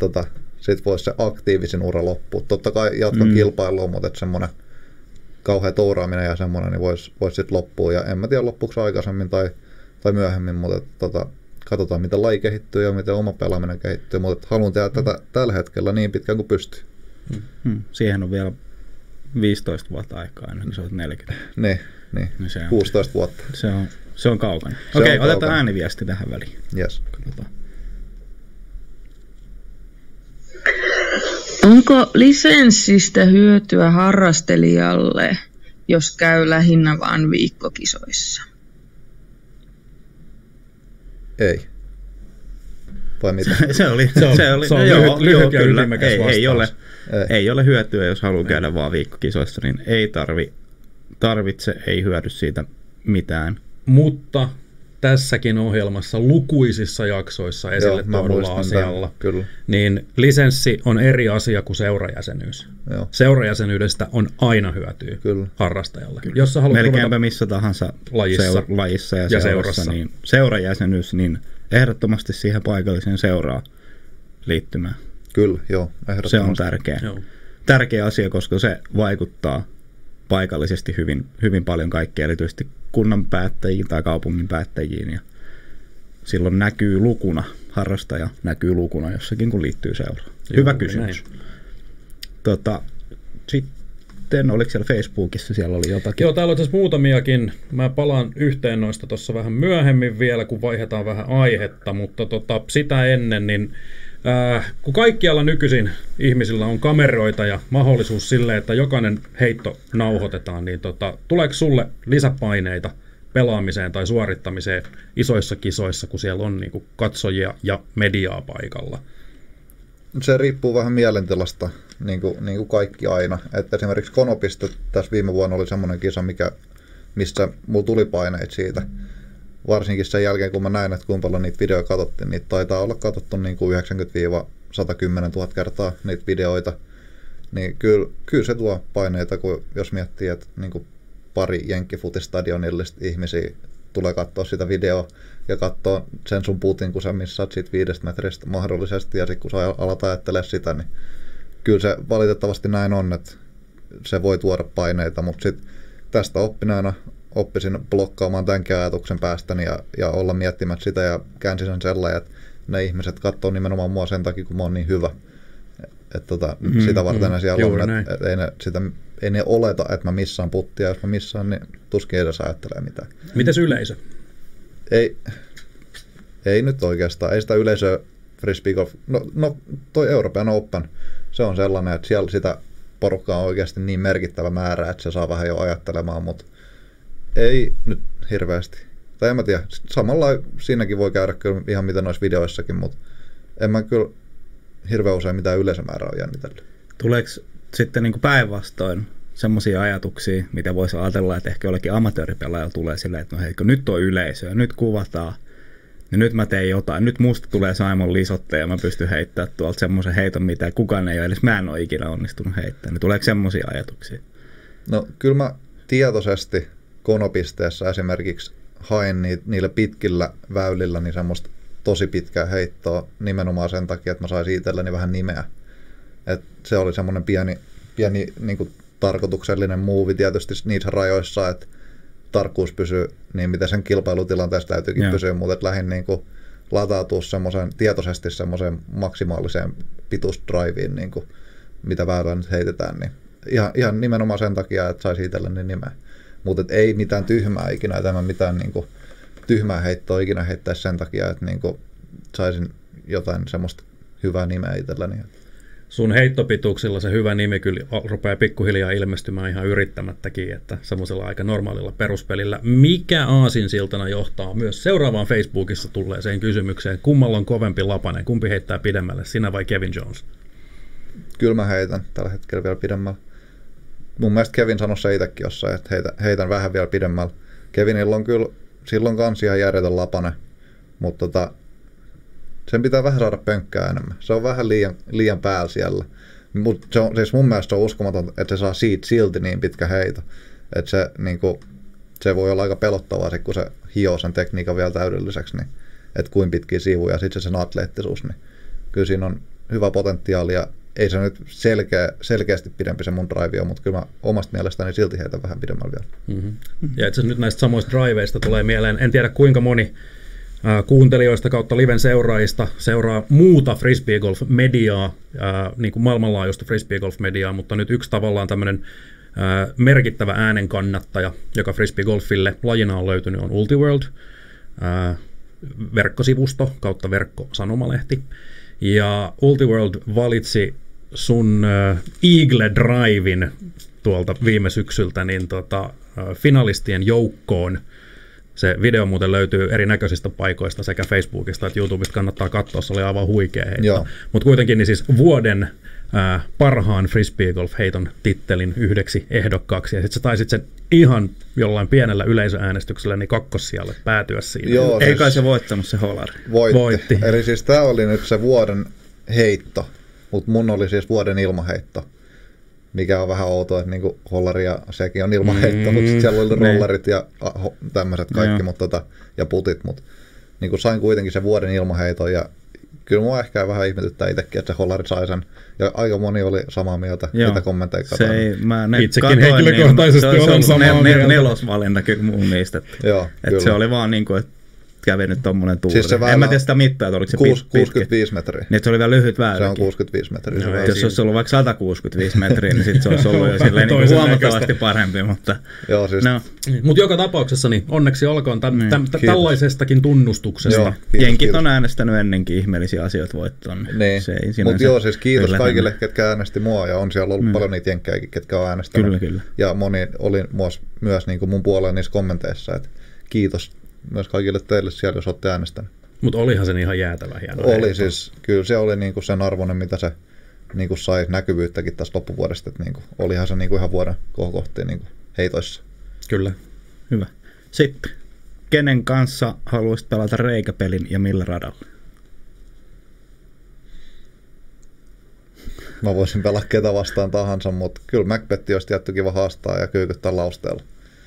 sit voisi se aktiivisen ura loppua. Totta kai jatkan kilpailua, mutta semmoinen kauhea touraaminen ja semmoinen niin voisi sitten loppua. Ja en mä tiedä loppuuko aikaisemmin tai myöhemmin, mutta katsotaan miten laji kehittyy ja miten oma pelaaminen kehittyy. Mutta haluan tehdä tätä tällä hetkellä niin pitkään kuin pystyy. Siihen on vielä 15 vuotta aikaa ennen kuin sä oot 40. Niin. 16 vuotta. Se on kaukana. Okei, otetaan ääniviesti tähän väliin. Yes. Onko lisenssistä hyötyä harrastelijalle, jos käy lähinnä vain viikkokisoissa? Ei. Vai mitä? se oli lyhyt ja ytimekäs vastaus. Ei ole hyötyä, jos haluaa käydä vaan viikkokisoissa, niin ei tarvitse, ei hyödy siitä mitään. Mutta tässäkin ohjelmassa lukuisissa jaksoissa esille tuodulla asialla, niin lisenssi on eri asia kuin seurajäsenyys. Joo. Seurajäsenyydestä on aina hyötyä harrastajalle. Kyllä. Jos sä haluat melkeinpä missä tahansa lajissa ja seurassa, niin seurajäsenyys, niin ehdottomasti siihen paikalliseen seuraa liittymään. Kyllä, joo, ehdottomasti. Se on tärkeä. Joo. Tärkeä asia, koska se vaikuttaa paikallisesti hyvin paljon kaikkea, erityisesti kunnan päättäjiin tai kaupungin päättäjiin. Ja silloin näkyy lukuna, harrastaja näkyy lukuna jossakin, kun liittyy seuraan. Hyvä kysymys. Sitten oliko siellä Facebookissa, siellä oli jotakin? Joo, täällä on itse muutamiakin. Mä palaan yhteen noista tuossa vähän myöhemmin vielä, kun vaihdetaan vähän aihetta, mutta sitä ennen, niin kun kaikkialla nykyisin ihmisillä on kameroita ja mahdollisuus sille, että jokainen heitto nauhoitetaan, niin tuleeko sulle lisäpaineita pelaamiseen tai suorittamiseen isoissa kisoissa, kun siellä on niinku katsojia ja mediaa paikalla? Se riippuu vähän mielentilasta, niin kuin kaikki aina. Että esimerkiksi Konopiste tässä viime vuonna oli semmoinen kisa, missä mulla tuli paineita siitä. Varsinkin sen jälkeen, kun mä näin, että kuinka paljon niitä videoita katsottiin, niitä taitaa olla katsottu niin kuin 90-110 000 kertaa niitä videoita. Niin kyllä se tuo paineita, kun jos miettii, että niin kuin pari jenkkifutistadionillista ihmisiä tulee katsoa sitä videoa ja katsoa sen sun putin, kun sä missaat siitä 5 metristä mahdollisesti, ja sitten kun sä alat ajattelemaan sitä, niin kyllä se valitettavasti näin on, että se voi tuoda paineita, mutta sitten tästä oppineena oppisin blokkaamaan tämänkin ajatuksen päästäni ja olla miettimättä sitä ja käänsin sen sellainen, että ne ihmiset katsoo nimenomaan mua sen takia, kun mä oon niin hyvä. Että sitä varten ne siellä on, että ei ne oleta, että mä missaan puttia. Jos mä missaan, niin tuskin edes ajattelee mitään. Mites yleisö? Ei nyt oikeastaan. Ei sitä yleisöä frisbeegolf. No toi European Open, se on sellainen, että siellä sitä porukkaa on oikeasti niin merkittävä määrä, että se saa vähän jo ajattelemaan, mutta ei nyt hirveästi. Tai en mä tiedä. Samalla siinäkin voi käydä kyllä ihan mitä noissa videoissakin, mutta en mä kyllä hirveän usein mitään yleisömäärää on jännitellyt. Tuleeko sitten niin kuin päinvastoin semmoisia ajatuksia, mitä voisi ajatella, että ehkä jollekin amatööripelaajalla tulee silleen, että no hei, kun nyt on yleisöä, nyt kuvataan, niin nyt mä teen jotain. Nyt musta tulee Simon Lisotte ja mä pystyn heittämään tuolta semmoisen heiton, mitä kukaan ei ole, edes mä en ole ikinä onnistunut heittämään. Niin tuleeko semmoisia ajatuksia? No kyllä mä tietoisesti konopisteessä esimerkiksi hain niillä pitkillä väylillä niin semmoista tosi pitkää heittoa nimenomaan sen takia, että mä saisin itselleni vähän nimeä. Et se oli semmoinen pieni niin kuin tarkoituksellinen muuvi tietysti niissä rajoissa, että tarkkuus pysyy niin, miten sen kilpailutilanteessa täytyykin pysyä, mutta lähdin niin kuin latautua tietoisesti semmoiseen maksimaaliseen pituusdraiviin, niin kuin mitä väylää nyt heitetään, niin ihan nimenomaan sen takia, että saisi itselleni nimeä. Mutta ei mitään tyhmää ikinä, että mitään niin kuin tyhmää heittoa ikinä heittäisi sen takia, että niin kuin saisin jotain semmoista hyvää nimeä itselleni. Sun heittopituuksilla se hyvä nimi kyllä rupeaa pikkuhiljaa ilmestymään ihan yrittämättäkin, että semmoisella aika normaalilla peruspelillä. Mikä aasinsiltana johtaa myös seuraavaan Facebookissa tulleeseen kysymykseen, kummalla on kovempi lapanen, kumpi heittää pidemmälle, sinä vai Kevin Jones? Kyllä mä heitän tällä hetkellä vielä pidemmällä. Mun mielestä Kevin sanoi se itsekin jossain, että heitän vähän vielä pidemmällä. Kevinillä on kyllä silloin kans ihan järjetön lapane, mutta sen pitää vähän saada pönkkää enemmän. Se on vähän liian päällä siellä. Mut siis mun mielestä se on uskomaton, että se saa silti niin pitkä heito. Että se, niinku, se voi olla aika pelottavaa, kun se hioo sen tekniikan vielä täydelliseksi. Niin, että kuin pitkiä sivuja ja sitten sen atleettisuus. Niin kyllä siinä on hyvä potentiaali ja ei se nyt selkeästi pidempi se mun drive on, mutta kyllä mä omasta mielestäni silti heitän vähän pidemmällä vielä. Mm-hmm. Ja itse asiassa nyt näistä samoista driveista tulee mieleen, en tiedä kuinka moni kuuntelijoista kautta liven seuraajista seuraa muuta frisbeegolf-mediaa, niin kuin maailmanlaajuista frisbeegolf-mediaa, mutta nyt yksi tavallaan tämmöinen merkittävä äänen kannattaja, joka frisbeegolfille lajina on löytynyt, on Ultiworld, verkkosivusto kautta verkkosanomalehti. Ja Ultiworld valitsi sun Eagle Driven tuolta viime syksyltä niin finalistien joukkoon. Se video muuten löytyy erinäköisistä paikoista sekä Facebookista että YouTubesta, kannattaa katsoa, se oli aivan huikea heitto. Mutta kuitenkin niin siis vuoden parhaan frisbeegolf-heiton tittelin yhdeksi ehdokkaaksi, ja sitten sä taisit sen ihan jollain pienellä yleisöäänestyksellä niin kakkossijalle päätyä siinä. Joo, ei kai se voittanut se holari. Voitti. Eli siis tää oli nyt se vuoden heitto, mutta mun oli siis vuoden ilmaheitto, mikä on vähän outoa, että niinku hollari ja sekin on ilmaheitto, mutta sitten siellä oli rollarit ja tämmöiset kaikki ja putit, mutta niinku sain kuitenkin sen vuoden ilmaheiton ja kyllä mua ehkä vähän ihmetyttää itsekin, että se hollari sai sen. Ja aika moni oli samaa mieltä, mitä kommentteja katsoin. Itsekin henkilökohtaisesti olen samaa mieltä. Nelosvalinta kyllä mun mielestä. Että se oli vaan niin kuin, että kävi nyt tommonen tuuri. Siis en mä tiedä sitä mittaa, että oliko se 65 metriä. Niin, se oli vielä lyhyt väyläkin. Se on 65 metriä. No, jos olisi ollut vaikka 165 metriä, niin sitten se olisi ollut jo silleen niin huomattavasti parempi. Mutta Mut joka tapauksessa niin onneksi olkoon tällaisestakin tunnustuksesta. Jenkit on äänestänyt ennenkin ihmeellisiä asioita voittoon. Mutta joo, siis kiitos kaikille, ketkä äänesti mua. Ja on siellä ollut paljon niitä jenkkejäkin, ketkä on äänestänyt. Kyllä. Ja moni oli myös niin kuin mun puolella niissä kommenteissa, että kiitos myös kaikille teille siellä, jos olette äänestäneet. Mutta olihan se ihan jäätävä hieno. Oli siis, kyllä se oli niinku sen arvoinen, mitä se niinku sai näkyvyyttäkin tässä loppuvuodesta. Että niinku, olihan se niinku ihan vuoden kohokohtia niinku heitoissa. Kyllä. Hyvä. Sitten, kenen kanssa haluaisit pelata reikäpelin ja millä radalla? Mä voisin pelaa ketä vastaan tahansa, mutta kyllä Macbeth olisi tietty kiva haastaa ja kyykyttää lausteella.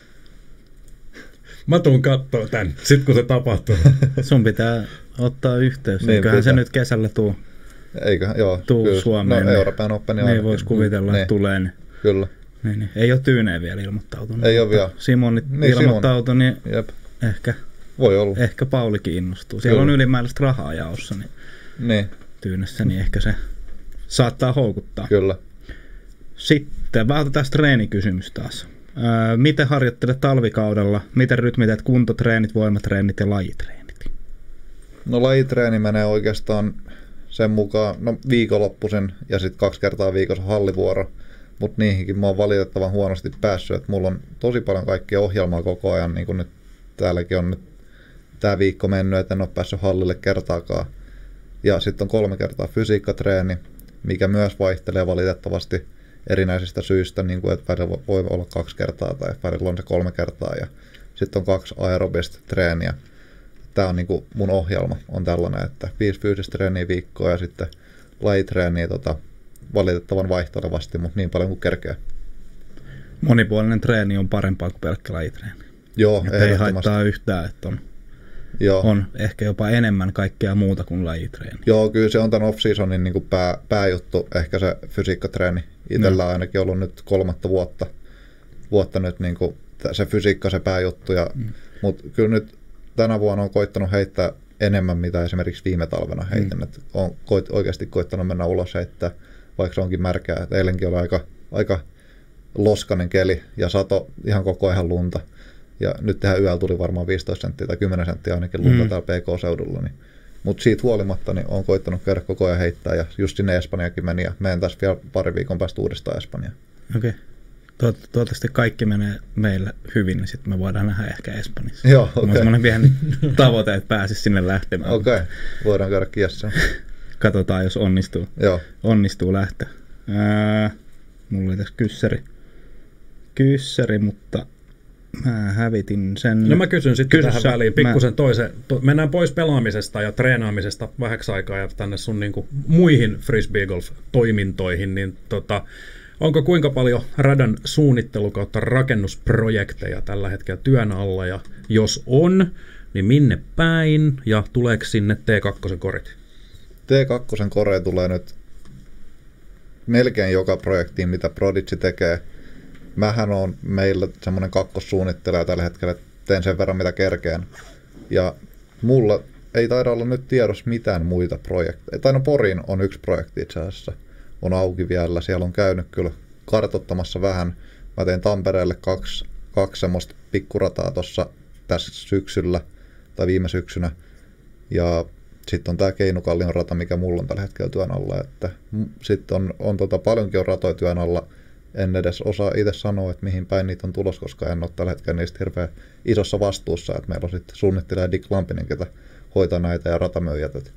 Mä tuun kattoo tän, sit kun se tapahtuu. Sun pitää ottaa yhteys. Niin, eiköhän se nyt kesällä tuu Suomeen. No, European Open. Niin voisi kuvitella, että tulee. Kyllä. Niin. Ei ole Tyyneen vielä ilmoittautunut. Ei ole vielä. Simon ilmoittautui, niin Jep. Ehkä, voi olla. Ehkä Paulikin innostuu. Siellä on ylimääräistä rahaa jaossa, niin Tyynessä, niin ehkä se saattaa houkuttaa. Kyllä. Sitten vähän tästä treenikysymys taas. Miten harjoittelet talvikaudella? Miten rytmität kuntotreenit, voimatreenit ja lajitreenit? No lajitreeni menee oikeastaan sen mukaan, viikonloppuisen ja sitten 2 kertaa viikossa hallivuoro. Mutta niihinkin mä oon valitettavan huonosti päässyt, että mulla on tosi paljon kaikkia ohjelmaa koko ajan, niin kuin nyt täälläkin on nyt tää viikko mennyt, että en ole päässyt hallille kertaakaan. Ja sitten on 3 kertaa fysiikkatreeni, mikä myös vaihtelee valitettavasti erinäisistä syistä, niin kuin että välillä voi olla 2 kertaa tai välillä on se 3 kertaa. Ja sitten on 2 aerobista treeniä. Tämä on niin kuin mun ohjelma on tällainen, että 5 fyysistä treeniä viikkoa ja sitten lajitreeniä valitettavan vaihtelevasti, mutta niin paljon kuin kerkeä. Monipuolinen treeni on parempaa kuin pelkkä lajitreeni. Joo, ei haittaa yhtään, että on ehkä jopa enemmän kaikkea muuta kuin lajitreeni. Joo, kyllä se on tämän off-seasonin niin kuin pääjuttu, ehkä se fysiikkatreeni. Itsellä on ainakin ollut nyt 3 vuotta nyt niin kuin se fysiikka se pääjuttu. Mutta kyllä nyt tänä vuonna on koittanut heittää enemmän, mitä esimerkiksi viime talvena heitin. On oikeasti koittanut mennä ulos heittää, vaikka se onkin märkää. Et eilenkin oli aika loskainen keli ja sato ihan koko ajan lunta. Ja nyt tähän yöllä tuli varmaan 15 senttiä tai 10 senttiä ainakin lunta täällä PK-seudulla. Mutta siitä huolimatta niin olen koittanut käydä koko ajan heittää ja just sinne Espanjaankin meni ja menen tässä vielä pari viikon päästä uudestaan Espanjaan. Okei. Toivottavasti kaikki menee meillä hyvin, niin sitten me voidaan nähdä ehkä Espanjassa. Joo, okei. On semmoinen pieni tavoite, että pääsisi sinne lähtemään. Okei, voidaan käydä kiessä. Katsotaan, jos onnistuu. Joo. Onnistuu lähteä. Mulla oli tässä kyssäri, mutta mä hävitin sen. No mä kysyn sitten tähän väliin pikkusen mennään pois pelaamisesta ja treenaamisesta vähäksi aikaa ja tänne sun niinku muihin frisbeegolf-toimintoihin, niin onko kuinka paljon radan suunnittelu kautta rakennusprojekteja tällä hetkellä työn alla ja jos on, niin minne päin ja tuleeko sinne T2-korit? T2 kore tulee nyt melkein joka projektiin, mitä Prodigy tekee. Mähän on meillä semmoinen kakkossuunnittelija tällä hetkellä, että teen sen verran mitä kerkeen. Ja mulla ei taida olla nyt tiedossa mitään muita projekteja. Tai no Porin on 1 projekti itse asiassa. On auki vielä. Siellä on käynyt kyllä kartoittamassa vähän. Mä tein Tampereelle 2 semmoista pikkurataa tuossa tässä syksyllä tai viime syksynä. Ja sitten on tämä Keinukallion rata, mikä mulla on tällä hetkellä työn alla. Sitten on paljonkin on ratoja työn alla. En edes osaa itse sanoa, että mihin päin niitä on tulos, koska en ole tällä hetkellä niistä hirveän isossa vastuussa. Että meillä on sitten suunnittelija Dick Lampinen, ketä hoitaa näitä ja ratamyyjät.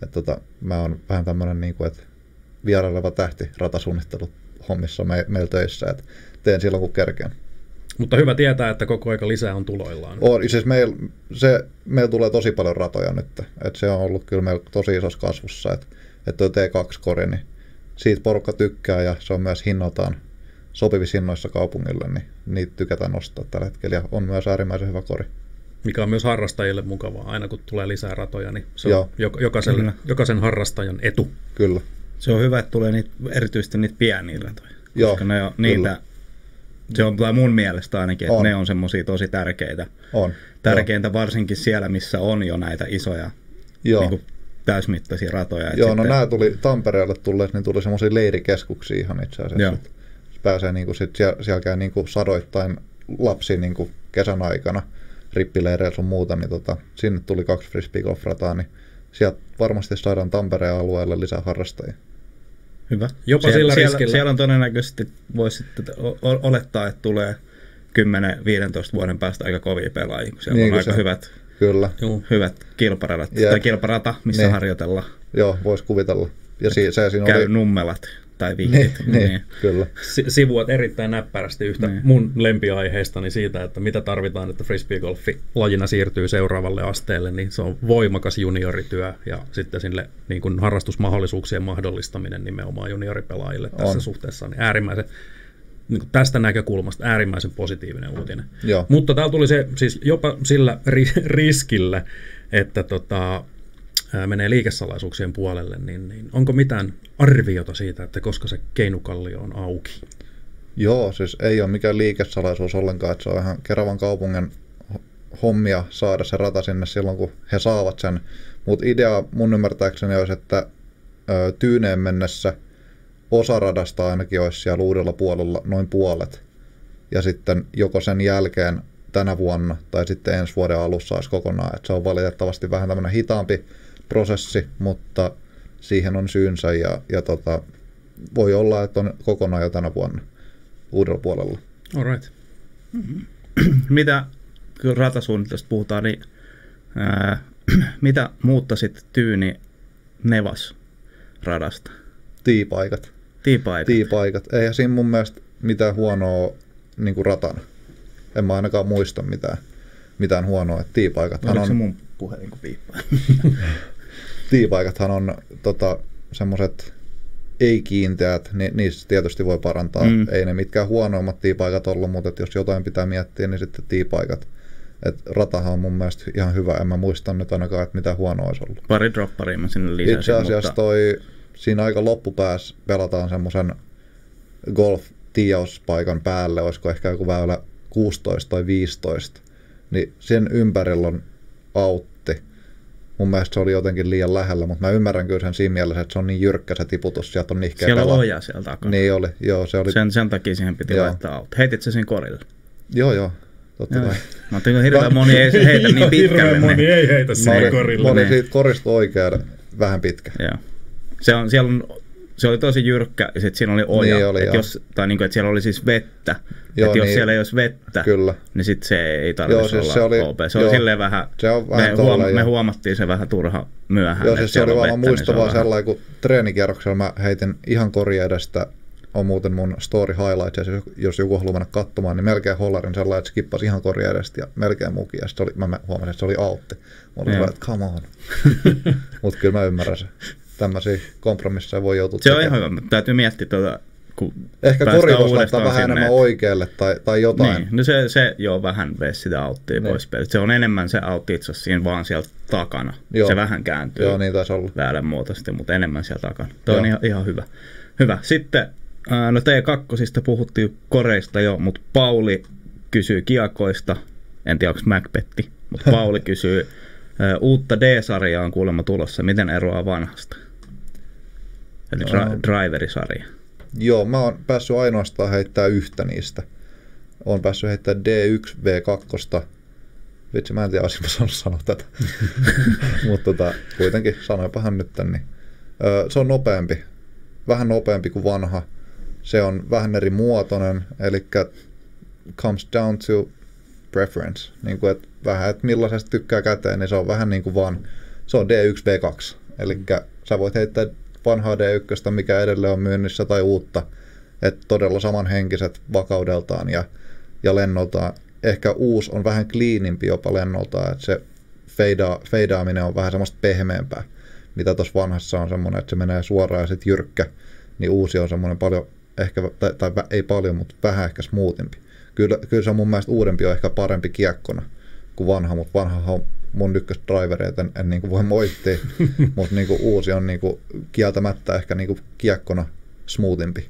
Mä oon vähän tämmöinen, niin kuin, että vieraileva tähti ratasuunnitteluhommissa meillä töissä. Että teen silloin, kun kerkeen. Mutta hyvä tietää, että koko aika lisää on tuloillaan. On, siis meillä tulee tosi paljon ratoja nyt. Että se on ollut kyllä meillä tosi isossa kasvussa. Että tuo T2-kori, niin siitä porukka tykkää ja se on myös hinnaltaan sopivissa hinnoissa kaupungille, niin niitä tykätään nostaa tällä hetkellä ja on myös äärimmäisen hyvä kori. Mikä on myös harrastajille mukavaa. Aina kun tulee lisää ratoja, niin se on jokaisen harrastajan etu. Kyllä. Se on hyvä, että tulee erityisesti niitä pieniä ratoja, koska ne on niitä, se on mun mielestä ainakin, että ne on semmosia tosi tärkeitä. Tärkeintä varsinkin siellä, missä on jo näitä isoja niin kuin täysmittaisia ratoja. Joo, no nämä tuli Tampereelle tulleet, niin tuli semmoisia leirikeskuksia ihan itse asiassa. Pääsee niinku siellä käy niinku sadoittain lapsia niinku kesän aikana rippileireillä sun muuta, niin sinne tuli 2 frisbeegolf-rataa, niin sieltä varmasti saadaan Tampereen alueelle lisää harrastajia. Hyvä. Jopa sillä riskillä. Siellä on todennäköisesti, voisi olettaa, että tulee 10-15 vuoden päästä aika kovia pelaajia, kun siellä niin, on aika hyvät kilparadat, tai kilparata, missä harjoitellaan. Joo, voisi kuvitella. Ja käy nummelat. Tai viikit. Niin, kyllä. Sivuat erittäin näppärästi yhtä mun lempiaiheestani siitä, että mitä tarvitaan, että frisbeegolfi lajina siirtyy seuraavalle asteelle, niin se on voimakas juniorityö ja sitten sille niin kuin harrastusmahdollisuuksien mahdollistaminen nimenomaan junioripelaajille tässä suhteessa on äärimmäisen, niin kuin tästä näkökulmasta äärimmäisen positiivinen uutinen. Joo. Mutta täällä tuli se siis jopa sillä riskillä, että menee liikesalaisuuksien puolelle, niin onko mitään arviota siitä, että koska se Keinukallio on auki? Joo, siis ei ole mikään liikesalaisuus ollenkaan, että se on ihan Keravan kaupungin hommia saada se rata sinne silloin, kun he saavat sen. Mutta idea mun ymmärtääkseni olisi, että Tyyneen mennessä osa radasta ainakin olisi siellä uudella puolella noin puolet. Ja sitten joko sen jälkeen tänä vuonna tai sitten ensi vuoden alussa olisi kokonaan. Et se on valitettavasti vähän tämmöinen hitaampi prosessi, mutta siihen on syynsä ja voi olla, että on kokonaan jo tänä vuonna uudella puolella. All right. Mitä, kun ratasuunnittelusta puhutaan, niin mitä muuttaisit Tyyni Nevas radasta? Tiipaikat. Eihän siinä mun mielestä mitään huonoa niin kuin ratana. En mä ainakaan muista mitään huonoa. Että tiipaikathan on... se mun puhelin kun piippaa? Tiipaikathan on semmoiset ei-kiinteät, niin niissä tietysti voi parantaa. Ei ne mitkään huonoimmat tiipaikat ollut, mutta jos jotain pitää miettiä, niin sitten tiipaikat. Et ratahan on mun mielestä ihan hyvä. En mä muista nyt ainakaan, että mitä huonoa olisi ollut. Pari dropparia mä sinne lisäsin. Itse asiassa siinä aika loppupäässä pelataan semmoisen golf-tiauspaikan päälle, olisiko ehkä joku väylä 16 tai 15, niin sen ympärillä on autti. Mun mielestä se oli jotenkin liian lähellä, mutta mä ymmärrän kyllä sen siinä mielessä, että se on niin jyrkkä se tiputus, sieltä on nihkeä siellä pelaa. Siellä on oja siellä takana. Niin oli, joo. Se oli... Sen takia siihen piti laittaa auto. Heitit se siinä korille? Joo. Totta kai. Mä ajattelin, että hirveän moni ei heitä niin pitkälle. Hirveän moni ei heitä siihen korille. Mä olin siitä korista oikealle vähän pitkä. Joo. Se oli tosi jyrkkä ja sitten siinä oli oja. Niin oli, että siellä oli siis vettä. Joo, että jos niin, siellä ei olisi vettä, kyllä, niin sitten se ei tarvitsisi olla OP. Se oli silleen vähän, me huomattiin se vähän turha myöhään. Joo, siis se oli vaan muistavaa sellainen, kun treenikierroksella mä heitin ihan kori edestä, on muuten mun story highlights, ja jos joku haluaa mennä katsomaan, niin melkein hollarin sellainen, että skippasi ihan kori edestä ja melkein muki, ja sitten mä huomasin, että se oli autti. Mä olin sellainen, että come on. Mutta kyllä mä ymmärrän se. Tämmöisiä kompromisseja voi joutua tekemään. Se on ihan hyvä. Täytyy miettiä kun ehkä kori voisi laittaa vähän enemmän oikealle tai jotain. Niin, no se jo vähän vei sitä auttia pois pelistä. Se on enemmän se autti itse asiassa siinä vaan sieltä takana. Joo. Se vähän kääntyy niin väylän muotoisesti, mutta enemmän siellä takana. Tuo on ihan hyvä. Hyvä. Sitten no T2 puhuttiin koreista jo, mutta Pauli kysyy kiekoista. En tiedä, onko Macbetti, mutta Pauli kysyy uutta D-sarjaa on kuulemma tulossa. Miten eroaa vanhasta? Eli driverisarja. Joo, mä oon päässyt ainoastaan heittää yhtä niistä. Oon päässyt heittää D1 V2. Vitsi, mä en tiedä, olisin mä saanut sanoa tätä. Mutta kuitenkin sanoipahan nyt tän. Niin. Se on nopeampi. Vähän nopeampi kuin vanha. Se on vähän eri muotoinen, eli comes down to preference. Niin kuin, että vähän, että millaisesta tykkää käteen, niin se on vähän niin kuin vaan, se on D1 V2. Eli sä voit heittää vanhaa D1, mikä edelleen on myynnissä, tai uutta, että todella samanhenkiset vakaudeltaan ja lennoltaan. Ehkä uusi on vähän cleanimpi jopa lennoltaan, että se feidaaminen on vähän semmoista pehmeämpää, mitä tuossa vanhassa on semmoinen, että se menee suoraan ja sitten jyrkkä, niin uusi on semmoinen paljon, ehkä, tai ei paljon, mutta vähän ehkä smoothimpi. Kyllä se on mun mielestä uudempi on ehkä parempi kiekkona kuin vanha, mutta vanha on mun ykkösdriveri, että en niin kuin voi moittia, mutta niin kuin uusi on niin kuin kieltämättä ehkä niin kuin kiekkona smoothimpi.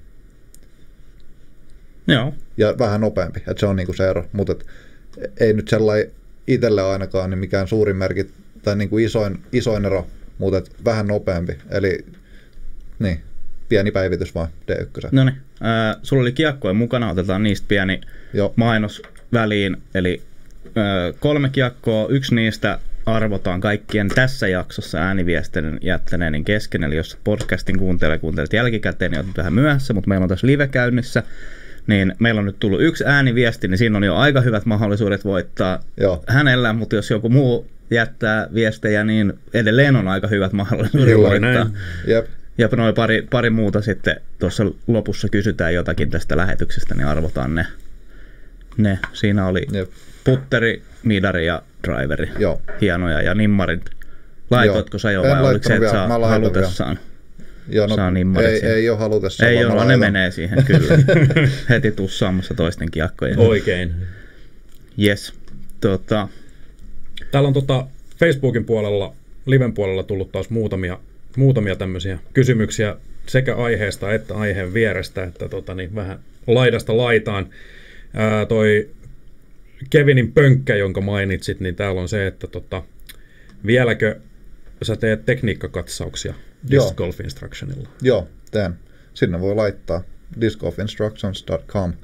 Joo. Ja vähän nopeampi, että se on niin kuin se ero, mutta ei nyt sellainen itselle ainakaan niin mikään suurin merkit tai niin kuin isoin ero, mutta vähän nopeampi, eli niin, pieni päivitys vaan D1. No niin, sulla oli kiekkoja mukana, otetaan niistä pieni mainos väliin, eli 3 kiekkoa, yksi niistä arvotaan kaikkien tässä jaksossa ääniviestin jättäneiden kesken, eli jos podcastin kuuntelet jälkikäteen, niin olet vähän myöhässä, mutta meillä on tässä live käynnissä, niin meillä on nyt tullut yksi ääniviesti, niin siinä on jo aika hyvät mahdollisuudet voittaa hänellä, mutta jos joku muu jättää viestejä, niin edelleen on aika hyvät mahdollisuudet voittaa. Jep. Ja noin pari muuta sitten tuossa lopussa kysytään jotakin tästä lähetyksestä, niin arvotaan ne. Siinä oli putteri, midari ja driveri. Joo. Hienoja. Ja nimmarit. Laitoitko sä jo vai oliko se, että saa halutessaan? Joo, no, ei ole halutessaan. Ei ole, ne menee siihen kyllä. Heti tussaamassa toisten kiekkojen. Oikein. Yes. Täällä on Facebookin puolella, liven puolella tullut taas muutamia tämmöisiä kysymyksiä sekä aiheesta että aiheen vierestä, että vähän laidasta laitaan. Toi Kevinin pönkkä, jonka mainitsit, niin täällä on se, että vieläkö sä teet tekniikkakatsauksia Disc Golf Instructionilla? Joo, teen. Sinne voi laittaa discgolfinstructions.com.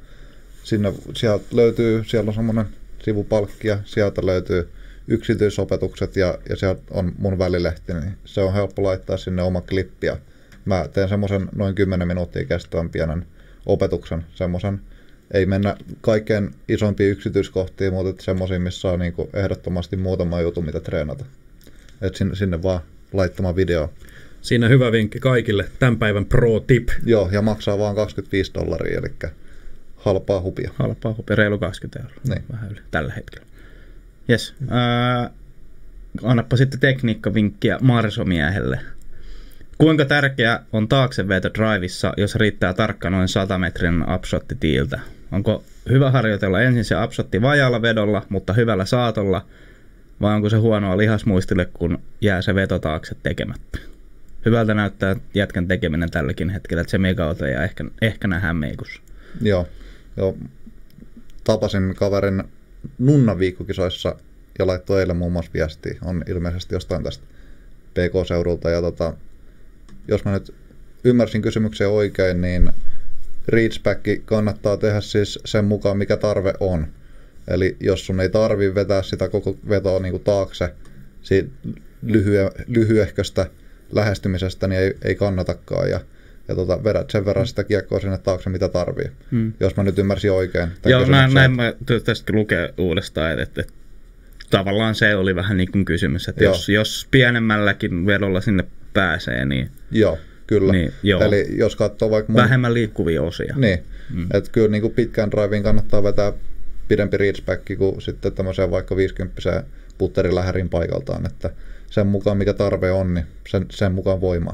Siellä on semmoinen sivupalkki ja sieltä löytyy yksityisopetukset ja sieltä on mun välilehti, niin se on helppo laittaa sinne oma klippi. Ja mä teen semmoisen noin 10 minuuttia kestävän pienen opetuksen, semmoisen, ei mennä kaikkein isompiin yksityiskohtiin, mutta semmoisiin, missä on niinku ehdottomasti muutama juttu, mitä treenata. Et sinne vaan laittamaan video. Siinä hyvä vinkki kaikille, tämän päivän pro tip. Joo, ja maksaa vaan $25, eli halpaa hupia. Halpaa hupia, reilu 20 €. Niin. Vähän yli tällä hetkellä. Jes. Annappa sitten tekniikkavinkkiä Marsomiehelle. Kuinka tärkeä on taakseveto drivissa, jos riittää tarkka noin 100 metrin upshotti tiiltä? Onko hyvä harjoitella ensin se upshotti vajaalla vedolla, mutta hyvällä saatolla, vai onko se huonoa lihasmuistille, kun jää se veto taakse tekemättä? Hyvältä näyttää jätkän tekeminen tälläkin hetkellä, että se megaote ja ehkä nähdään meikussa. Joo. Tapasin kaverin Nunnan viikkokisoissa ja laittoi eilen muun muassa viestiä. On ilmeisesti jostain tästä PK-seudulta. Ja jos mä nyt ymmärsin kysymyksen oikein, niin reachback kannattaa tehdä siis sen mukaan, mikä tarve on. Eli jos sun ei tarvi vetää sitä koko vetoa niin kuin taakse siitä lyhyehköstä lähestymisestä, niin ei kannatakaan. Ja vedät sen verran sitä kiekkoa sinne taakse, mitä tarvii. Jos mä nyt ymmärsin oikein. Joo, näin mä tästä lukee uudestaan, että tavallaan se oli vähän niin kuin kysymys, että jos pienemmälläkin vedolla sinne pääsee, niin... Joo, kyllä. Niin, eli jos katsoo vaikka... Vähemmän liikkuvia osia. Niin, että kyllä niin kuin pitkään driveen kannattaa vetää pidempi reachback kuin sitten tämmöiseen vaikka 50 putterilähärin paikaltaan, että sen mukaan mikä tarve on, niin sen mukaan voimaa.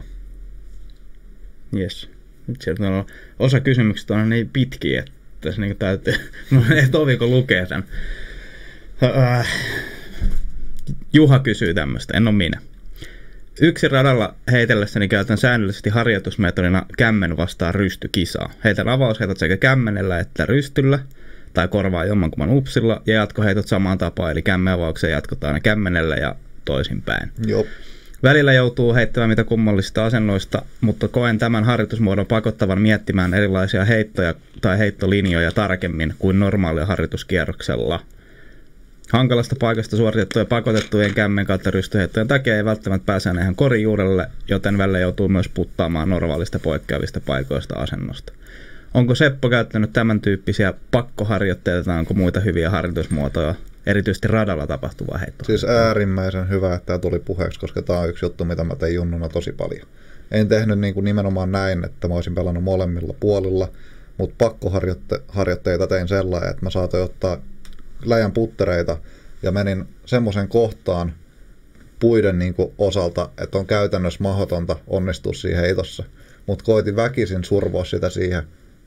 Jes. Nyt sieltä on osa kysymyksistä on niin pitkiä, että se niin täytyy... Mun ei tovi, lukee tämän. Juha kysyy tämmöistä, en ole minä. Yksin radalla heitellessäni käytän säännöllisesti harjoitusmetodina kämmen vastaan rystykisaa. Heitän avausheitot sekä kämmenellä että rystyllä, tai korvaa jommankumman upsilla, ja jatkoheitot samaan tapaan, eli kämmenavaukseen jatkotaan kämmenellä ja toisinpäin. Joo. Välillä joutuu heittämään mitä kummallisista asennoista, mutta koen tämän harjoitusmuodon pakottavan miettimään erilaisia heittoja tai heittolinjoja tarkemmin kuin normaalia harjoituskierroksella. Hankalasta paikasta suoritettujen pakotettujen kämmen kautta rystyheittojen takia ei välttämättä pääse ihan korin juurelle, joten välillä joutuu myös puttaamaan normaalista poikkeavista paikoista asennosta. Onko Seppo käyttänyt tämän tyyppisiä pakkoharjoitteita tai onko muita hyviä harjoitusmuotoja, erityisesti radalla tapahtuvaa heittoa? Siis äärimmäisen hyvä, että tämä tuli puheeksi, koska tämä on yksi juttu, mitä mä tein junnuna tosi paljon. En tehnyt niin kuin nimenomaan näin, että mä olisin pelannut molemmilla puolilla, mutta pakkoharjoitteita tein sellainen, että mä saatoin ottaa läjän puttereita ja menin semmoisen kohtaan puiden niin kuin osalta, että on käytännössä mahdotonta onnistua siinä heitossa. Mutta koitin väkisin survoa sitä siihen.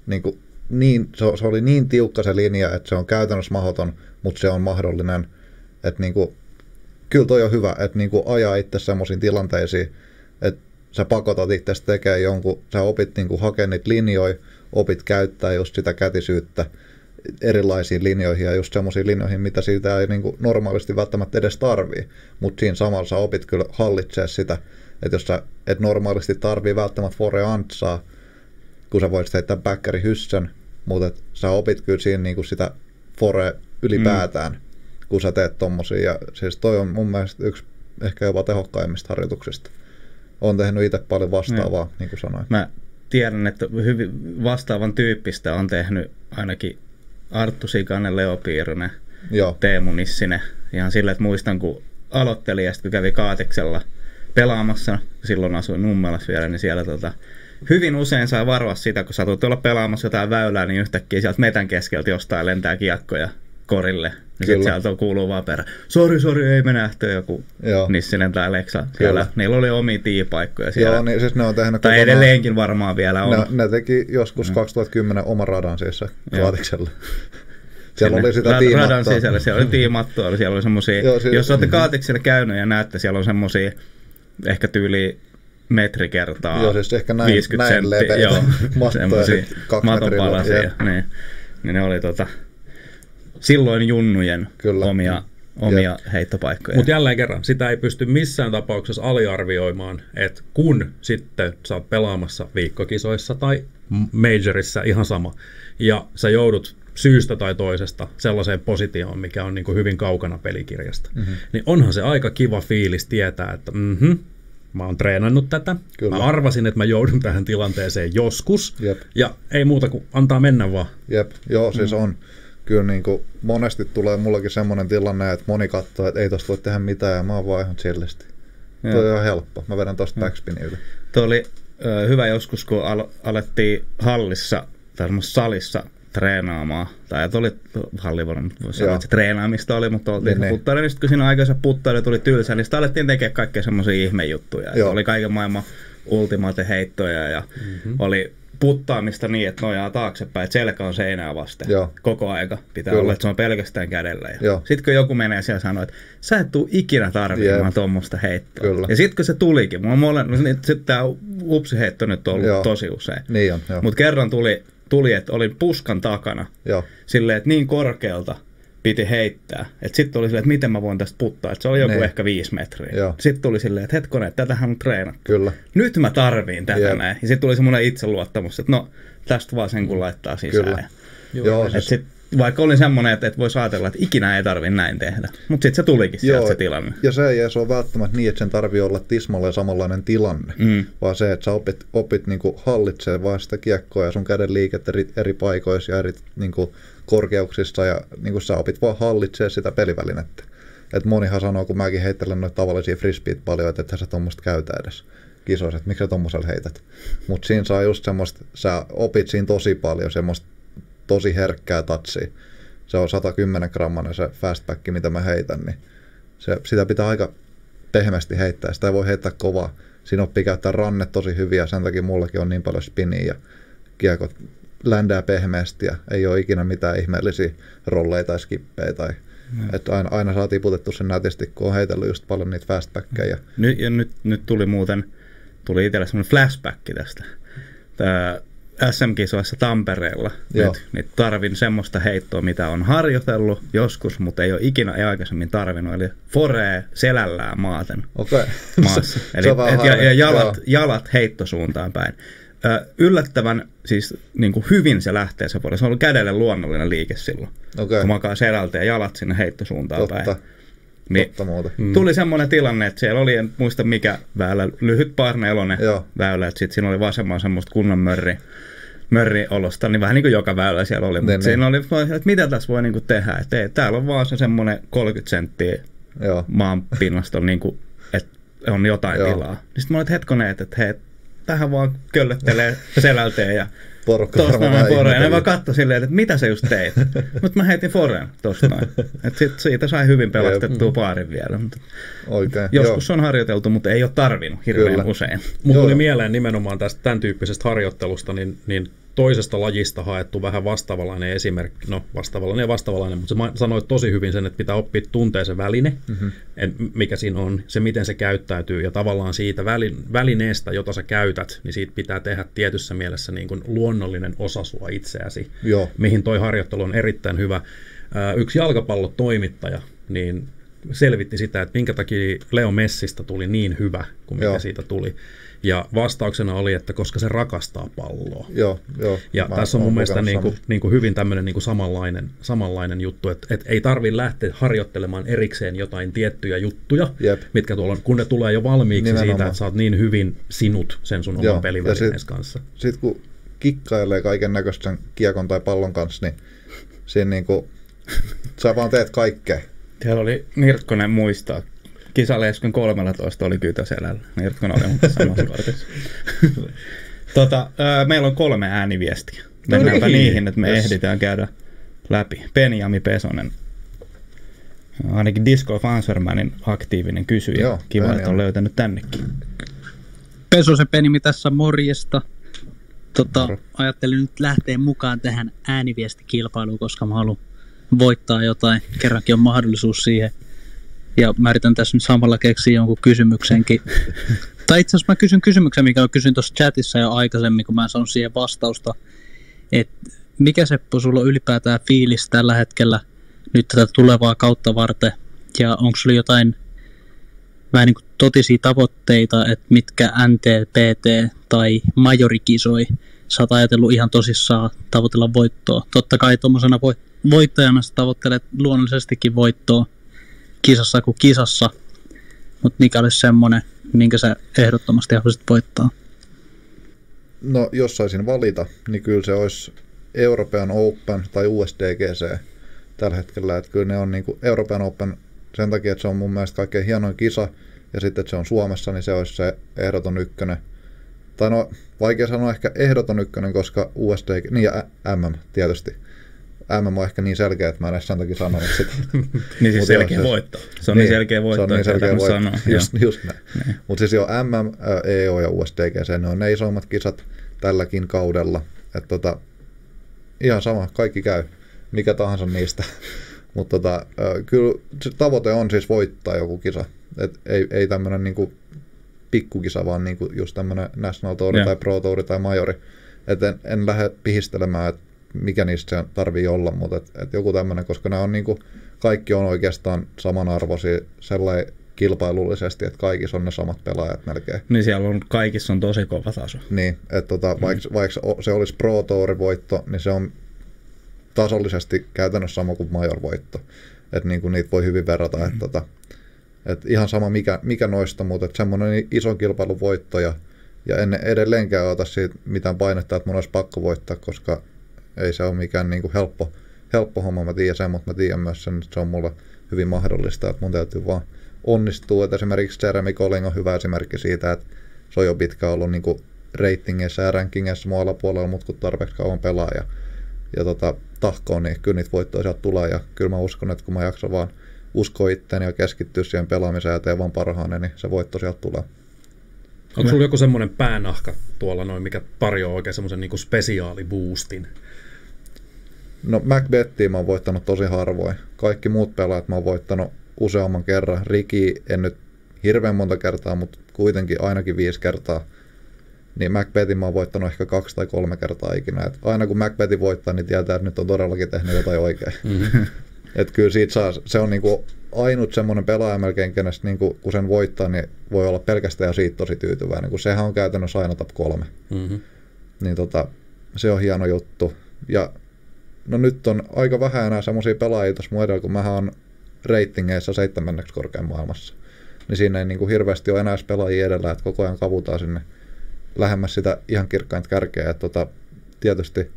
Se oli niin tiukka se linja, että se on käytännössä mahdoton, mutta se on mahdollinen. Että kyllä toi on hyvä, että ajaa itse semmoisiin tilanteisiin, että sä pakotat itse tekemään jonkun, sä opit hakemaan niitä linjoja, opit käyttää just sitä kätisyyttä erilaisiin linjoihin ja just semmoisiin linjoihin, mitä siitä ei normaalisti välttämättä edes tarvii. Mutta siinä samalla sä opit kyllä hallitsee sitä, että jos sä et normaalisti tarvii välttämättä fore antsaa, kun sä voisit heittää backkeri hyssön, mutta sä opit kyllä siinä sitä fore ylipäätään, kun sä teet tommosia. Ja siis toi on mun mielestä yksi ehkä jopa tehokkaimmista harjoituksista. Olen tehnyt itse paljon vastaavaa, niin kuin sanoin. Mä tiedän, että hyvin vastaavan tyyppistä on tehnyt ainakin Arttu Sikanen, Leo Piironen, Teemu Nissinen. Ihan sillä, että muistan, kun aloittelin ja sitten kun kävi Kaatiksella pelaamassa, silloin asuin Nummelassa vielä, niin siellä hyvin usein saa varoa sitä, kun satuit olla pelaamassa jotain väylää, niin yhtäkkiä sieltä metän keskeltä jostain lentää kiekkoja korille. Niin sitten sieltä kuuluu vaan perään, sori, ei me nähty joku Nissinen tai Leksa. Siellä, niillä oli omia tiipaikkoja siellä. Joo, niin siis ne on tehnyt tai edelleenkin varmaan vielä on. Ne teki joskus 2010 oman radan siis Kaatiksella. Siellä oli sitä tiimattoa. Radan sisällä, siellä oli tiimattoa, siellä oli semmosia, jos olette Kaatiksella käynyt ja näette, siellä on semmosia ehkä tyyliin metri kertaa joo, siis ehkä 50 senttiä. Joo, semmoisia matopalasia. Niin ne oli silloin junnujen omia heittopaikkoja. Mutta jälleen kerran, sitä ei pysty missään tapauksessa aliarvioimaan, että kun sitten sä oot pelaamassa viikkokisoissa tai majorissa ihan sama, ja sä joudut syystä tai toisesta sellaiseen positioon, mikä on niin kuin hyvin kaukana pelikirjasta, niin onhan se aika kiva fiilis tietää, että mä oon treenannut tätä, kyllä. Mä arvasin, että mä joudun tähän tilanteeseen joskus, ja ei muuta kuin antaa mennä vaan. Jep, joo, siis on. Kyllä niin kuin monesti tulee mullakin semmoinen tilanne, että moni katsoo, että ei tosta voi tehdä mitään, ja mä oon vaan ihan chillisti. Tuo on ihan helppo. Mä vedän tosta backspinin yli. Tuo oli hyvä joskus, kun alettiin hallissa, tai salissa treenaamaan. Tai oli hallivuoron, voisi sanoa, että se treenaamista oli, mutta oltiin niin. Puttailla. Niin kun siinä aikaisessa puttailla tuli tylsä, niin sitten alettiin tekemään kaikkea semmoisia ihmejuttuja. Oli kaiken maailman ultimate-heittoja ja oli puttaamista niin, että nojaa taaksepäin, että selkä on seinää vasten. Koko aika pitää olla, että se on pelkästään kädellä. Sitten kun joku menee siellä ja sanoo, että sä et tule ikinä tarvitsemaan tuommoista heittoa. Kyllä. Ja sitten kun se tulikin, sitten tämä upsiheitto nyt on ollut tosi usein. Niin mutta kerran tuli, että olin puskan takana silleen, että niin korkealta piti heittää. Sitten oli silleen, että miten mä voin tästä puttaa. Että se oli joku ehkä 5 metriä. Sitten tuli silleen, että hetkonen, että tätähän on treenattu. Kyllä. Nyt mä tarviin tätä näin. Ja sitten tuli semmoinen itseluottamus, että no tästä vaan sen kun laittaa sisään. Kyllä. Joo, siis vaikka oli semmoinen, että voisi ajatella, että ikinä ei tarvitse näin tehdä. Mutta sitten se tulikin sieltä se tilanne. Ja se ei ole välttämättä niin, että sen tarvitsee olla tismalleen samanlainen tilanne. Vaan se, että sä opit niin kuin hallitsemaan vaan sitä kiekkoa ja sun käden liikettä eri paikoissa ja eri niin kuin korkeuksissa. Ja niin kuin sä opit vaan hallitsemaan sitä pelivälinettä. Et monihan sanoo, kun mäkin heittelen noita tavallisia frisbeet paljon, että ethän sä tuommoista käytä edes kisoissa. Että miksi sä tuommoisella heität. Mutta siinä saa just semmoista, sä opit siinä tosi paljon semmoista tosi herkkää tatsia. Se on 110 grammanen se fastback, mitä mä heitän, niin sitä pitää aika pehmeästi heittää. Sitä ei voi heittää kovaa. Siinä oppii käyttää rannet tosi hyviä, sen takia mullakin on niin paljon spinniä ja kiekot ländää pehmeästi ja ei ole ikinä mitään ihmeellisiä rolleja tai skippejä. Että aina saa tiputettu sen nätisti, kun on heitellyt just paljon niitä fastbackkejä. Nyt tuli itselle semmoinen flashback tästä. SM-kisoissa Tampereella nyt, niin tarvin semmoista heittoa, mitä on harjoitellut joskus, mutta ei ole ikinä aikaisemmin tarvinnut, eli foree selällään maaten maassa. Eli jalat heittosuuntaan päin. Yllättävän siis niin kuin hyvin se lähtee se foree. Se on ollut kädelle luonnollinen liike silloin, kun makaa selältä ja jalat sinne heittosuuntaan päin. Tuli semmoinen tilanne, että siellä oli, en muista mikä väylä, lyhyt paarneelonen väylä, että sitten siinä oli vasemman semmoista kunnon mörriolosta, niin vähän niin kuin joka väylä siellä oli, mutta siinä oli, että mitä tässä voi niinku tehdä, että täällä on vaan se semmoinen 30 senttiä maan pinnasta, niinku, että on jotain tilaa. Niin sitten mä olin, että hetkonen, että hei, tähän vaan köllöttelee selälteen ja tuosta noin foreen. Ja mä katsoin silleen, että mitä sä just teit. Mutta mä heitin foreen tuosta noin. Siitä sai hyvin pelastettua paarin vielä. Joskus on harjoiteltu, mutta ei ole tarvinnut hirveän usein. Mulla tuli mieleen nimenomaan tästä tämän tyyppisestä harjoittelusta, niin toisesta lajista haettu vähän vastaavanlainen esimerkki. No vastaavanlainen, mutta sä sanoit tosi hyvin sen, että pitää oppia tuntea se väline, mikä siinä on, se miten se käyttäytyy ja tavallaan siitä välineestä, jota sä käytät, niin siitä pitää tehdä tietyssä mielessä niin kuin luonnollinen osa sua itseäsi, mihin toi harjoittelu on erittäin hyvä. Yksi jalkapallotoimittaja niin selvitti sitä, että minkä takia Leo Messistä tuli niin hyvä kuin mikä siitä tuli. Ja vastauksena oli, että koska se rakastaa palloa. Ja tässä on mun mielestä niin kuin hyvin tämmöinen niin kuin samanlainen juttu, että ei tarvitse lähteä harjoittelemaan erikseen jotain tiettyjä juttuja, mitkä tuolla on, kun ne tulee jo valmiiksi siitä, että sä oot niin hyvin sinut sen sun oman pelivälinees kanssa. Sitten kun kikkailee kaiken näköistä kiekon tai pallon kanssa, niin siinä niin kuin, sä vaan teet kaikkea. Siellä oli Nirkkonen muistaa. Kisaleskön 13 oli Kytöselällä. Nirkkonen oli mutta samassa kortissa. Meillä on 3 ääniviestiä. Mennäänpä niihin, että me ehditään käydä läpi. Penjami Pesonen. Ainakin Disc Golf Answermanin aktiivinen kysyjä. Kiva, että on löytänyt tännekin. Pesosen Penjami tässä morjesta. Ajattelin nyt lähteä mukaan tähän ääniviestikilpailuun, koska mä haluan voittaa jotain. Kerrankin on mahdollisuus siihen. Ja mä yritän tässä nyt samalla keksiä jonkun kysymyksenkin Tai itse asiassa mä kysyn kysymyksen, mikä mä kysyin tuossa chatissa jo aikaisemmin, kun mä en saanut siihen vastausta. Että mikä, Seppo, sulla on ylipäätään fiilis tällä hetkellä nyt tätä tulevaa kautta varten? Ja onko sulla jotain vähän niin kuin totisia tavoitteita, että mitkä NTPT tai majorikisoi sä oot ajatellut ihan tosissaan tavoitella voittoa? Totta kai tuommoisena voittajana sä tavoittelet luonnollisestikin voittoa kisassa kuin kisassa, mutta mikä olisi semmoinen, minkä sä ehdottomasti haluaisit voittaa? No, jos saisin valita, niin kyllä se olisi European Open tai USDGC tällä hetkellä. Että kyllä ne on niin kuin European Open sen takia, että se on mun mielestä kaikkein hienoin kisa, ja sitten, että se on Suomessa, niin se olisi se ehdoton ykkönen. Tai no, vaikea sanoa ehkä ehdoton ykkönen, koska USDG, niin ja MM tietysti. MM on ehkä niin selkeä, että mä en edes sen takia sanonut sitä. Niin siis selkeä voitto. Se on niin selkeä voitto, että sanoa. Just näin. Mutta siis jo MM, EO ja USDGC, ne on ne isommat kisat tälläkin kaudella. Että ihan sama, kaikki käy, mikä tahansa niistä. Mutta kyllä se tavoite on siis voittaa joku kisa. Et ei tämmöinen niinku pikkukisa, vaan niinku just tämmöinen National Tour tai Pro Tour tai Majori. Et en lähde pihistelemään, että mikä niistä tarvii olla, mutta et joku tämmöinen, koska nämä on niinku, kaikki on oikeastaan samanarvoisia sellainen kilpailullisesti, että kaikissa on ne samat pelaajat melkein. Niin siellä on, kaikissa on tosi kova taso. Niin, että vaikka se olisi Pro Tourin voitto, niin se on tasollisesti käytännössä sama kuin Major-voitto. Että niinku niitä voi hyvin verrata, että ihan sama mikä noista, mutta semmoinen iso kilpailun voitto ja en edelleenkään ota siitä mitään painetta, että mun olisi pakko voittaa, koska ei se ole mikään niinku helppo homma, mä tiedän sen, mutta mä tiedän myös sen, että se on mulle hyvin mahdollista, että mun täytyy vaan onnistua. Että esimerkiksi Jeremy Colling on hyvä esimerkki siitä, että se on jo pitkään ollut niinku ratingeissa ja rankingeissa mun alapuolella, mutta kun tarpeeksi kauan pelaa ja tahkoon, niin kyllä niitä voittoja sieltä tulee. Ja kyllä mä uskon, että kun mä jaksan vaan uskoa itseäni ja keskittyä siihen pelaamiseen ja teen vaan parhaani, niin se voitto sieltä tulee. Onko sulla joku semmoinen päänahka tuolla noin, mikä tarjoaa oikein semmoisen niinku spesiaaliboostin? No Macbethiä mä oon voittanut tosi harvoin. Kaikki muut pelaajat mä oon voittanut useamman kerran. Riki en nyt hirveän monta kertaa, mutta kuitenkin ainakin 5 kertaa. Niin Macbethin mä oon voittanut ehkä 2 tai 3 kertaa ikinä. Et aina kun Macbethin voittaa, niin tietää, että nyt on todellakin tehnyt jotain oikein. Mm-hmm. Että kyllä siitä saa, se on niinku ainut semmoinen pelaaja melkein, kenestä niinku, kun sen voittaa, niin voi olla pelkästään ja siitä tosi tyytyväinen, kun sehän on käytännössä aina top 3. Mm-hmm. Niin se on hieno juttu. Ja no nyt on aika vähän enää semmoisia pelaajia tuossa mun edellä, kun mähän on ratingeissa 7. korkein maailmassa. Niin siinä ei niinku hirveästi ole enää pelaajia edellä, että koko ajan kavutaan sinne lähemmäs sitä ihan kirkkainta kärkeä. Että tietysti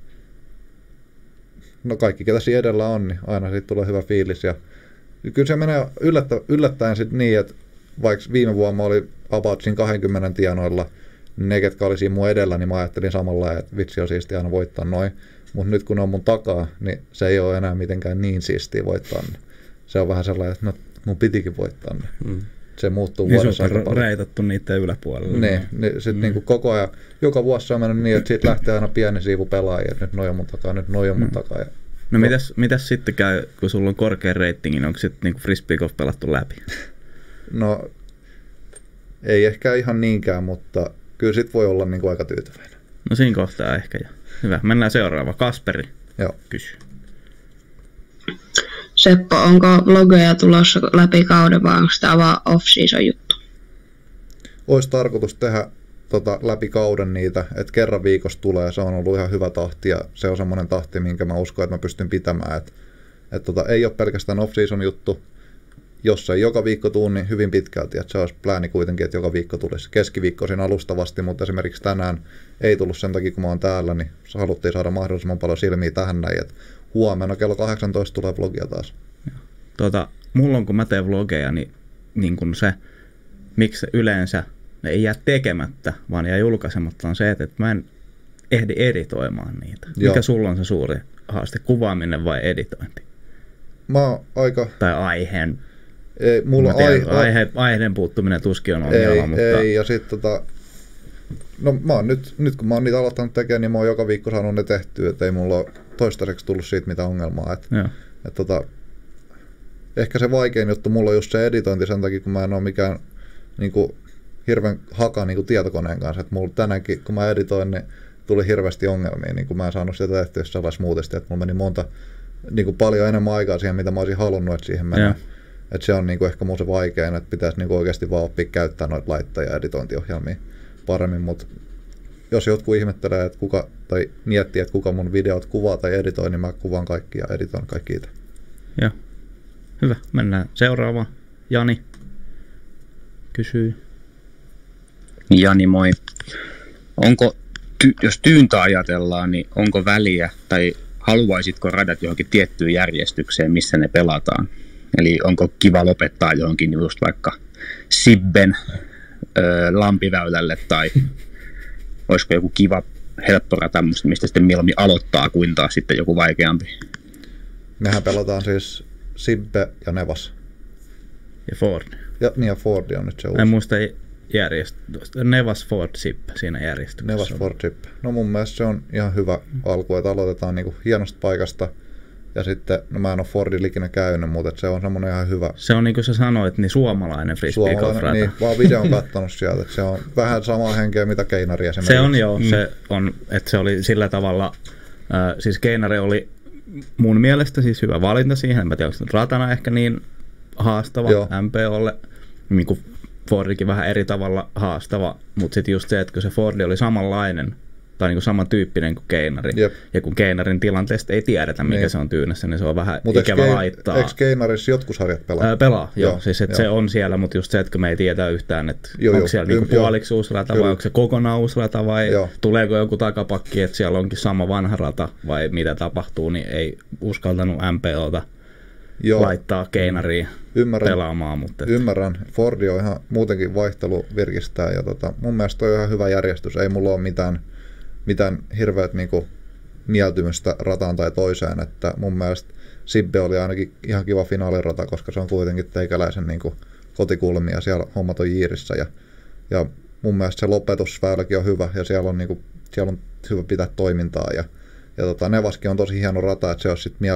no kaikki, ketä siinä edellä on, niin aina siitä tulee hyvä fiilis. Ja kyllä se menee yllättäen sitten niin, että vaikka viime vuonna oli about 20 tienoilla, niin ne, ketkä oli siinä mun edellä, niin mä ajattelin samalla, että vitsi on siistiä aina voittaa noin. Mutta nyt kun ne on mun takaa, niin se ei ole enää mitenkään niin siistiä voittaa ne. Se on vähän sellainen, että no, mun pitikin voittaa ne. Mm. Se muuttuu niin vuodessa aika paljon. Reitattu niiden yläpuolelle. Niin sitten niinku koko ajan, joka vuosi se on mennyt niin, että siitä lähtee aina pieni siivu pelaajia, että nyt noi on mun takaa, nyt noi on mun takaa. Ja no mitäs sitten käy, kun sulla on korkea rating, niin onko sitten niinku frisbee golf pelattu läpi? No ei ehkä ihan niinkään, mutta kyllä sit voi olla niinku aika tyytyväinen. No siinä kohtaa ehkä jo. Hyvä, mennään seuraava. Kasperi kysyy. Seppo, onko vlogeja tulossa läpi kauden vai onko tämä vaan off-season juttu? Olisi tarkoitus tehdä läpi kauden niitä, että kerran viikossa tulee. Se on ollut ihan hyvä tahti ja se on semmoinen tahti, minkä mä uskon, että mä pystyn pitämään. Että ei ole pelkästään off-season juttu. Jos ei joka viikko tule, niin hyvin pitkälti. Että se olisi plääni kuitenkin, että joka viikko tulisi keskiviikkoisin alustavasti, mutta esimerkiksi tänään ei tullut sen takia, kun mä oon täällä, niin haluttiin saada mahdollisimman paljon silmiä tähän näin. Että huomenna kello 18 tulee vlogia taas. Mulla on, kun mä teen vlogeja, niin kun se, miksi yleensä ne ei jää tekemättä, vaan jää julkaisematta, on se, että mä en ehdi editoimaan niitä. Joo. Mikä sulla on se suuri haaste, kuvaaminen vai editointi? Mä oon aika... Tai aiheen. Ei, mulla aiheen puuttuminen tuskin on ongelma, mutta... Ei, ja sit no mä oon nyt kun mä oon niitä aloittanut tekemään, niin mä oon joka viikko saanut ne tehtyä, että ei mulla ole toistaiseksi tullut siitä mitään ongelmaa. Ehkä se vaikein juttu mulla on just se editointi sen takia, kun mä en ole mikään niinku hirveän haka niin kuin tietokoneen kanssa. Et mulla tänäänkin, kun mä editoin, niin tuli hirveästi ongelmia. Niin kuin mä en saanut sitä tehtyä jossain smoothisti, että mulla meni niin kuin paljon enemmän aikaa siihen, mitä mä olisin halunnut, että siihen mennä. Että se on niin kuin ehkä mun se vaikein, että pitäisi niin kuin oikeasti vaan oppia käyttää noita laitteja ja editointiohjelmia paremmin. Mutta jos jotkut ihmettelee, että tai miettii, että kuka mun videot kuvaa tai editoi, niin mä kuvaan kaikki ja editoin kaikki itse. Joo. Hyvä. Mennään seuraavaan. Jani kysyy. Jani, moi. Jos tyyntä ajatellaan, niin onko väliä tai haluaisitko radat johonkin tiettyyn järjestykseen, missä ne pelataan? Eli onko kiva lopettaa johonkin just vaikka Sibben lampiväylälle tai olisiko joku kiva helppo rata, mistä sitten mieluummin aloittaa kuin taas sitten joku vaikeampi? Mehän pelataan siis Sibbe ja Nevas. Ja Ford. Ja Ford on nyt se uusi. En muista järjestystä. Nevas, Ford, Sibbe siinä järjestyksessä. Nevas, Ford, Sibbe. No mun mielestä se on ihan hyvä alku, että aloitetaan niinku hienosta paikasta. Ja sitten, no mä en ole Fordilla ikinä käynyt, mutta se on semmoinen ihan hyvä. Se on niin kuin sä sanoit, niin suomalainen frisbee golf-rata. Niin, vaan videon kattonut sieltä, että se on vähän samaa henkeä, mitä Keinari esimerkiksi. Se on joo, se on, että se oli sillä tavalla, siis Keinari oli mun mielestä siis hyvä valinta siihen, en mä tiedä, onko se ratana ehkä niin haastava MPOlle, niin kuin Fordikin vähän eri tavalla haastava, mutta sitten just se, että kun se Fordi oli samanlainen, tai niin kuin samantyyppinen kuin Keinari. Jep. Ja kun Keinarin tilanteesta ei tiedetä, mikä se on tyynessä, niin se on vähän ikävä laittaa. Eikö Keinarissa jotkut sarjat pelaa? Pelaa, joo. Siis se on siellä, mutta just se, että me ei tiedä yhtään, että onko siellä niinku puoliksi uusi rata vai onko se kokonaan uusi rata vai tuleeko joku takapakki, että siellä onkin sama vanha rata vai mitä tapahtuu, niin ei uskaltanut MPOta laittaa Keinariin pelaamaan. Mutta ymmärrän. Fordi on ihan muutenkin vaihtelu virkistää ja mun mielestä on ihan hyvä järjestys. Ei mulla ole mitään hirveät niinku mieltymystä rataan tai toiseen, että mun mielestä Sibbe oli ainakin ihan kiva finaalirata, koska se on kuitenkin teikäläisen niinku kotikulmia ja siellä hommat on jiirissä ja mun mielestä se lopetusväyläkin on hyvä ja siellä on hyvä pitää toimintaa ja Nevaskin on tosi hieno rata, että se olisi sitten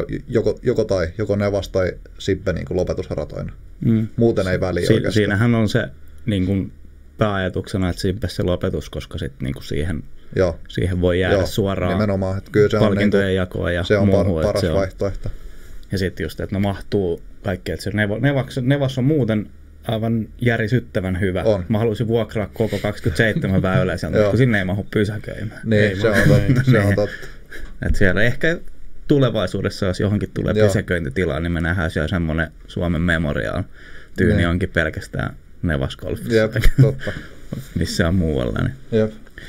joko Nevas tai Sibbe niinku lopetusratoina. Muuten ei väliä oikeastaan. Siinähän on se niinku pääajatuksena, että Sibbe se lopetus, koska sitten niinku siihen voi jäädä suoraan nimenomaan, että kyllä se palkintojen niinku, jakoa ja se on muuhun. Paras vaihtoehto. Ja sitten just, että mahtuu kaikkea, että se Nevas on muuten aivan järisyttävän hyvä. On. Mä haluaisin vuokraa koko 27 väylää sieltä, kun sinne ei mahdu pysäköimään. Niin, se on totta. Että siellä ehkä tulevaisuudessa, jos johonkin tulee pysäköintitila, niin me nähdään siellä semmoinen Suomen Memorial tyyni onkin pelkästään Nevas Golfissa. Jep, totta. Missä on muualla. Niin. Jep.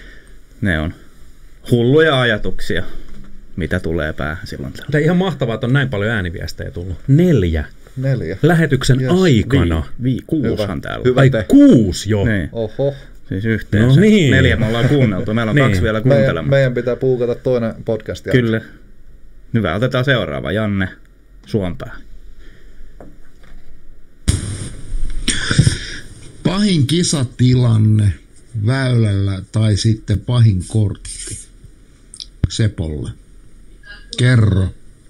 Ne on hulluja ajatuksia, mitä tulee päähän silloin. Tämä ihan mahtavaa, että on näin paljon ääniviestejä tullut. 4. Lähetyksen aikana. 6han täällä. Hyvä Ai 6 jo. Niin. Oho. Siis yhteensä. No niin. 4 me ollaan kuunneltu. Meillä on 2 vielä kuuntelemaan. Meidän pitää puukata toinen podcast. Kyllä. Hyvä, otetaan seuraava. Janne Suompää. Pahin kisatilanne väylällä tai sitten pahin kortti Sepolle. Kerro.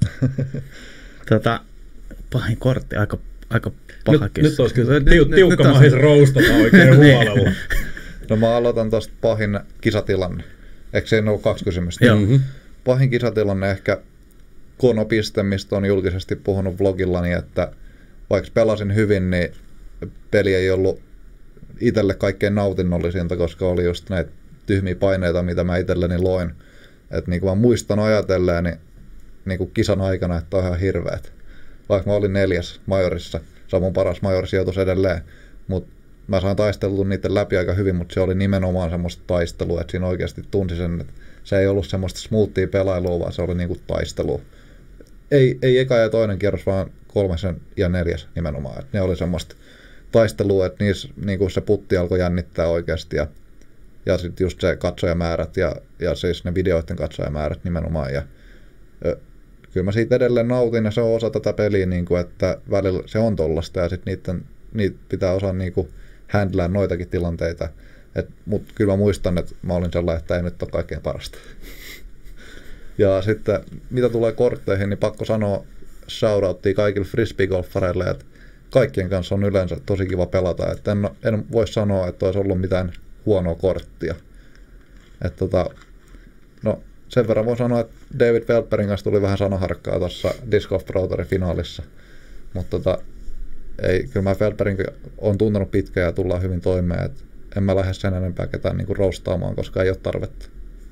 Pahin kortti, aika paha kissa. Nyt olisi kyllä tiukka mahis roustata oikein huolella. No mä aloitan tuosta pahin kisatilanne. Eikö se ole 2 kysymystä? Joo. Pahin kisatilanne ehkä konopiste, mistä on julkisesti puhunut vlogillani, että vaikka pelasin hyvin, niin peli ei ollut itselle kaikkein nautinnollisinta, koska oli just näitä tyhmiä paineita, mitä mä itselleni loin. Että niin kuin mä muistan ajatelleen, niin kuin kisan aikana, että on ihan hirveät. Vaikka mä olin 4. majorissa, se on mun paras majorisijoitus edelleen, mutta mä sain taisteltua niiden läpi aika hyvin, mutta se oli nimenomaan semmoista taistelua, että siinä oikeasti tunsi sen, että se ei ollut semmoista smoothia pelailua, vaan se oli niinku taistelua. Ei eka ja toinen kierros, vaan 3. ja 4. nimenomaan. Et ne oli semmoista taistelua, että niissä niinku se putti alkoi jännittää oikeasti ja sitten just se katsojamäärät ja siis ne videoiden katsojamäärät nimenomaan. Ja kyllä mä siitä edelleen nautin ja se on osa tätä peliä, niinku, että välillä se on tollasta ja sitten niitä pitää osaa niinku handlaa noitakin tilanteita. Mutta kyllä mä muistan, että mä olin sellainen, että ei nyt ole kaikkein parasta. Ja sitten mitä tulee kortteihin, niin pakko sanoa shoutouttia kaikille frisbeegolfareille, että kaikkien kanssa on yleensä tosi kiva pelata. Että en voi sanoa, että olisi ollut mitään huonoa korttia. Että no sen verran voi sanoa, että David Welperin kanssa tuli vähän sanaharkkaa tuossa Disc Golf Pro Tourin finaalissa. Mutta kyllä mä Welperin on tuntenut pitkään ja tullaan hyvin toimeen. Et en mä lähde sen enempää ketään niinku roustaamaan, koska ei ole tarvetta.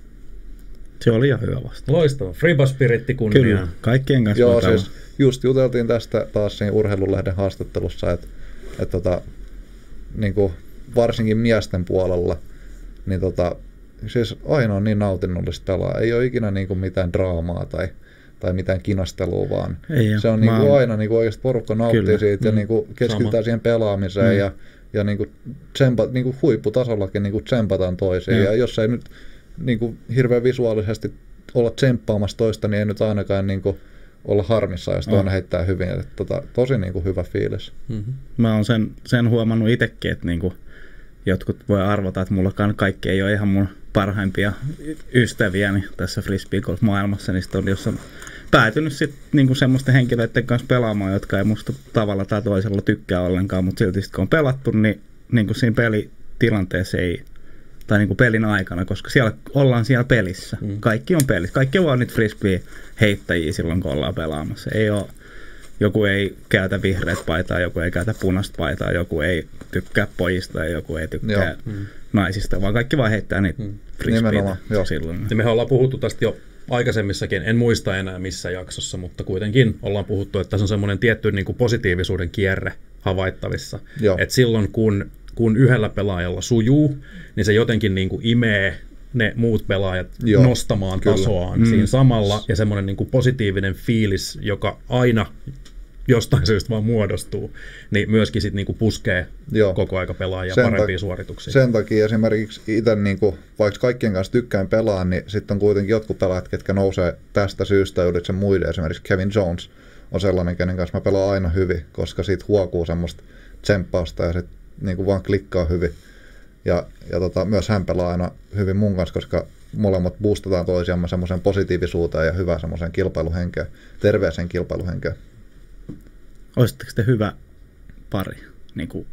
Se oli ihan hyvä vasta. Loistava. Friba-spiritti kunniaan. Kyllä, kaikkien kanssa. Joo, siis just juteltiin tästä taas siinä Urheilulehden haastattelussa, että niinku varsinkin miesten puolella, niin siis aina on niin nautinnollista pelaa. Ei ole ikinä niinku mitään draamaa tai mitään kinastelua, vaan se on niinku aina niinku oikeasti porukka nauttii siitä ja niinku keskitytään siihen pelaamiseen ja niinku niinku huipputasollakin niinku tsempataan toisiin. Ja jos ei nyt niinku hirveän visuaalisesti olla tsemppaamassa toista, niin ei nyt ainakaan niinku olla harmissa, jos toinen heittää hyvin. Tosi niinku hyvä fiilis. Mm-hmm. Mä oon sen huomannut itsekin, että niinku jotkut voi arvata, että mullakaan kaikki ei ole ihan mun parhaimpia ystäviäni tässä frisbeegolf-maailmassa, niin sitten jos on päätynyt sitten niinku semmoisten henkilöiden kanssa pelaamaan, jotka ei musta tavalla tai toisella tykkää ollenkaan, mutta silti sitten kun on pelattu, niin niinku siinä pelitilanteessa ei, tai niinku pelin aikana, koska ollaan siellä pelissä. Kaikki on pelissä. Kaikki on vaan nyt frisbee-heittäjiä silloin, kun ollaan pelaamassa. Ei ole, joku ei käytä vihreät paitaa, joku ei käytä punaista paitaa, joku ei tykkää pojista ja joku ei tykkää naisista, vaan kaikki vaan heittää niitä frisbeitä silloin. Ja mehän ollaan puhuttu tästä jo aikaisemmissakin, en muista enää missä jaksossa, mutta kuitenkin ollaan puhuttu, että tässä on semmoinen tietty niin kuin positiivisuuden kierre havaittavissa. Että silloin kun yhdellä pelaajalla sujuu, niin se jotenkin niin kuin imee ne muut pelaajat nostamaan tasoaan siinä samalla, ja semmoinen niin kuin positiivinen fiilis, joka aina jostain syystä vaan muodostuu, niin myöskin sit niinku puskee koko aika pelaajia parempia suorituksia. Sen takia esimerkiksi itse, niinku, vaikka kaikkien kanssa tykkään pelaa, niin sitten on kuitenkin jotkut pelaajat, ketkä nousee tästä syystä ylitse muiden. Esimerkiksi Kevin Jones on sellainen, kenen kanssa mä pelaan aina hyvin, koska siitä huokuu semmoista tsemppausta ja sitten niinku vaan klikkaa hyvin. Ja myös hän pelaa aina hyvin mun kanssa, koska molemmat boostataan toisiamme semmoiseen positiivisuuteen ja hyvään semmoiseen kilpailuhenkeen, terveeseen kilpailuhenkeen. Olisitteko te hyvä pari? Niin kuin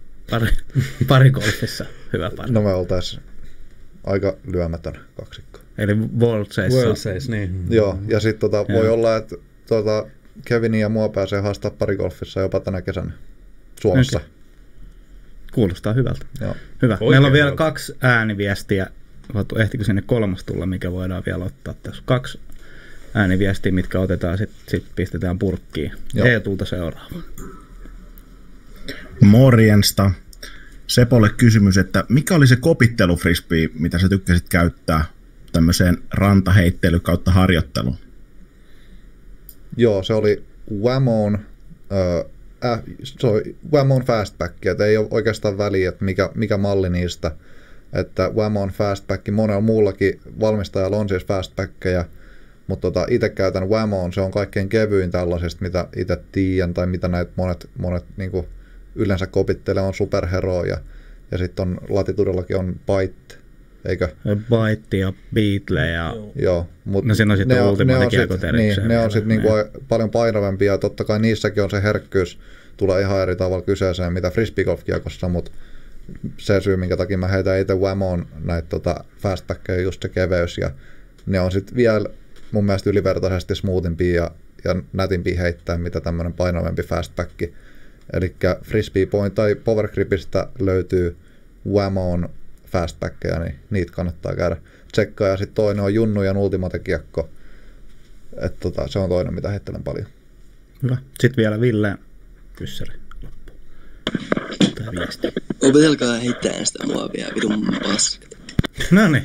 pari golfissa hyvä pari? No me oltaisiin aika lyömätön kaksikko. Eli World Chase, niin. Joo, ja sitten voi olla, että Kevinia ja mua pääsee haastaa parigolfissa jopa tänä kesänä Suomessa. Okay. Kuulostaa hyvältä. Joo. Hyvä. Meillä on vielä 2 ääniviestiä. Ehtikö sinne 3 tulla, mikä voidaan vielä ottaa tässä? 2 ääniviestiä, mitkä otetaan, sitten pistetään purkkiin. Eetulta seuraava. Morjensta. Sepolle kysymys, että mikä oli se kopittelufrisbee, mitä sä tykkäsit käyttää tämmöiseen rantaheittely kautta harjoitteluun? Joo, se oli Whammon Fastback, että ei ole oikeastaan väliä, että mikä malli niistä. Että Whammon Fastback, monella muullakin valmistajalla on siis Fastbackkejä, mutta itse käytän Whammon, se on kaikkein kevyin tällaisista, mitä itse tiedän, tai mitä näitä monet niin kuin yleensä kopittelee, on Superhero, ja sitten on Latitudellakin on Bite, eikö? Bite ja Beatle ja... Joo, mutta no siinä on sitten Ultimate-kiekot erikseen. Ne on sitten niinku paljon painavampia, ja totta kai niissäkin on se herkkyys, tulee ihan eri tavalla kyseeseen, mitä frisbeegolf-kiekossa, mutta se syy, minkä takia mä heitän itse Whammon näitä fastbackkejä, just se keveys, ja ne on sitten vielä mun mielestä ylivertaisesti smoothimpia ja nätimpiä heittää, mitä tämmöinen painavampi fastback. Eli Frisbee Point tai Power Gripistä löytyy Whammon fastbackkejä, niin niitä kannattaa käydä tsekkaa. Ja sitten toinen on Junnu ja Ultimate-kiekko. Se on toinen, mitä heittelen paljon. Hyvä. Sitten vielä Ville kyssäri loppu. Tämä viesti. Opetelkaa heittää sitä muovia, vidun paskat. No niin.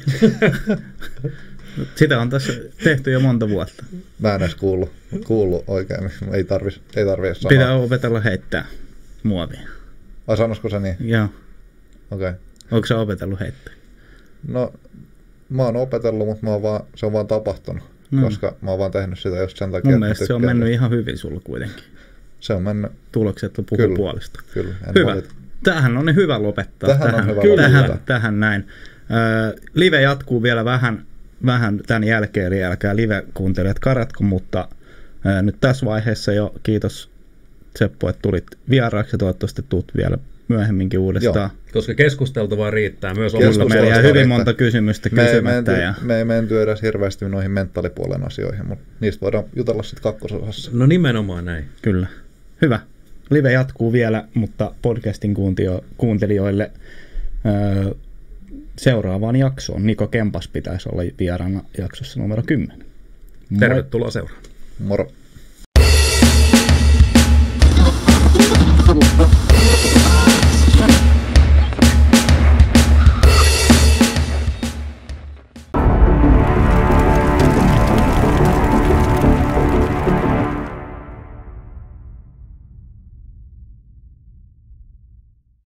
Sitä on tässä tehty jo monta vuotta. Mä en edes kuullut oikein. Ei tarvi sanoa. Pitää opetella heittää muovia. Vai sanoisiko se niin? Joo. Okei. Onko sä opetellut heittää? No, mä oon opetellut, mutta se on vaan tapahtunut. Koska mä oon vaan tehnyt sitä just sen takia. Mun mielestä se on mennyt ihan hyvin sulla kuitenkin. Se on mennyt. Tulokset puhuu puolesta. Kyllä. Hyvä. Tähän on niin hyvä lopettaa. Tähän näin. Live jatkuu vielä vähän tämän jälkeen, eli älkää live-kuuntelijat karatko, mutta nyt tässä vaiheessa jo kiitos Seppo, että tulit vieraaksi ja toivottavasti tulet vielä myöhemminkin uudestaan. Joo, koska keskusteltavaa riittää myös omasta. Meillä jää hyvin monta kysymystä kysymättä. Me ei menty edes hirveästi noihin mentaalipuolen asioihin, mutta niistä voidaan jutella sitten kakkososassa. No nimenomaan näin. Kyllä. Hyvä. Live jatkuu vielä, mutta podcastin kuuntelijoille seuraavaan jaksoon. Niko Kempas pitäisi olla vieraana jaksossa numero 10. Tervetuloa seuraan. Moro.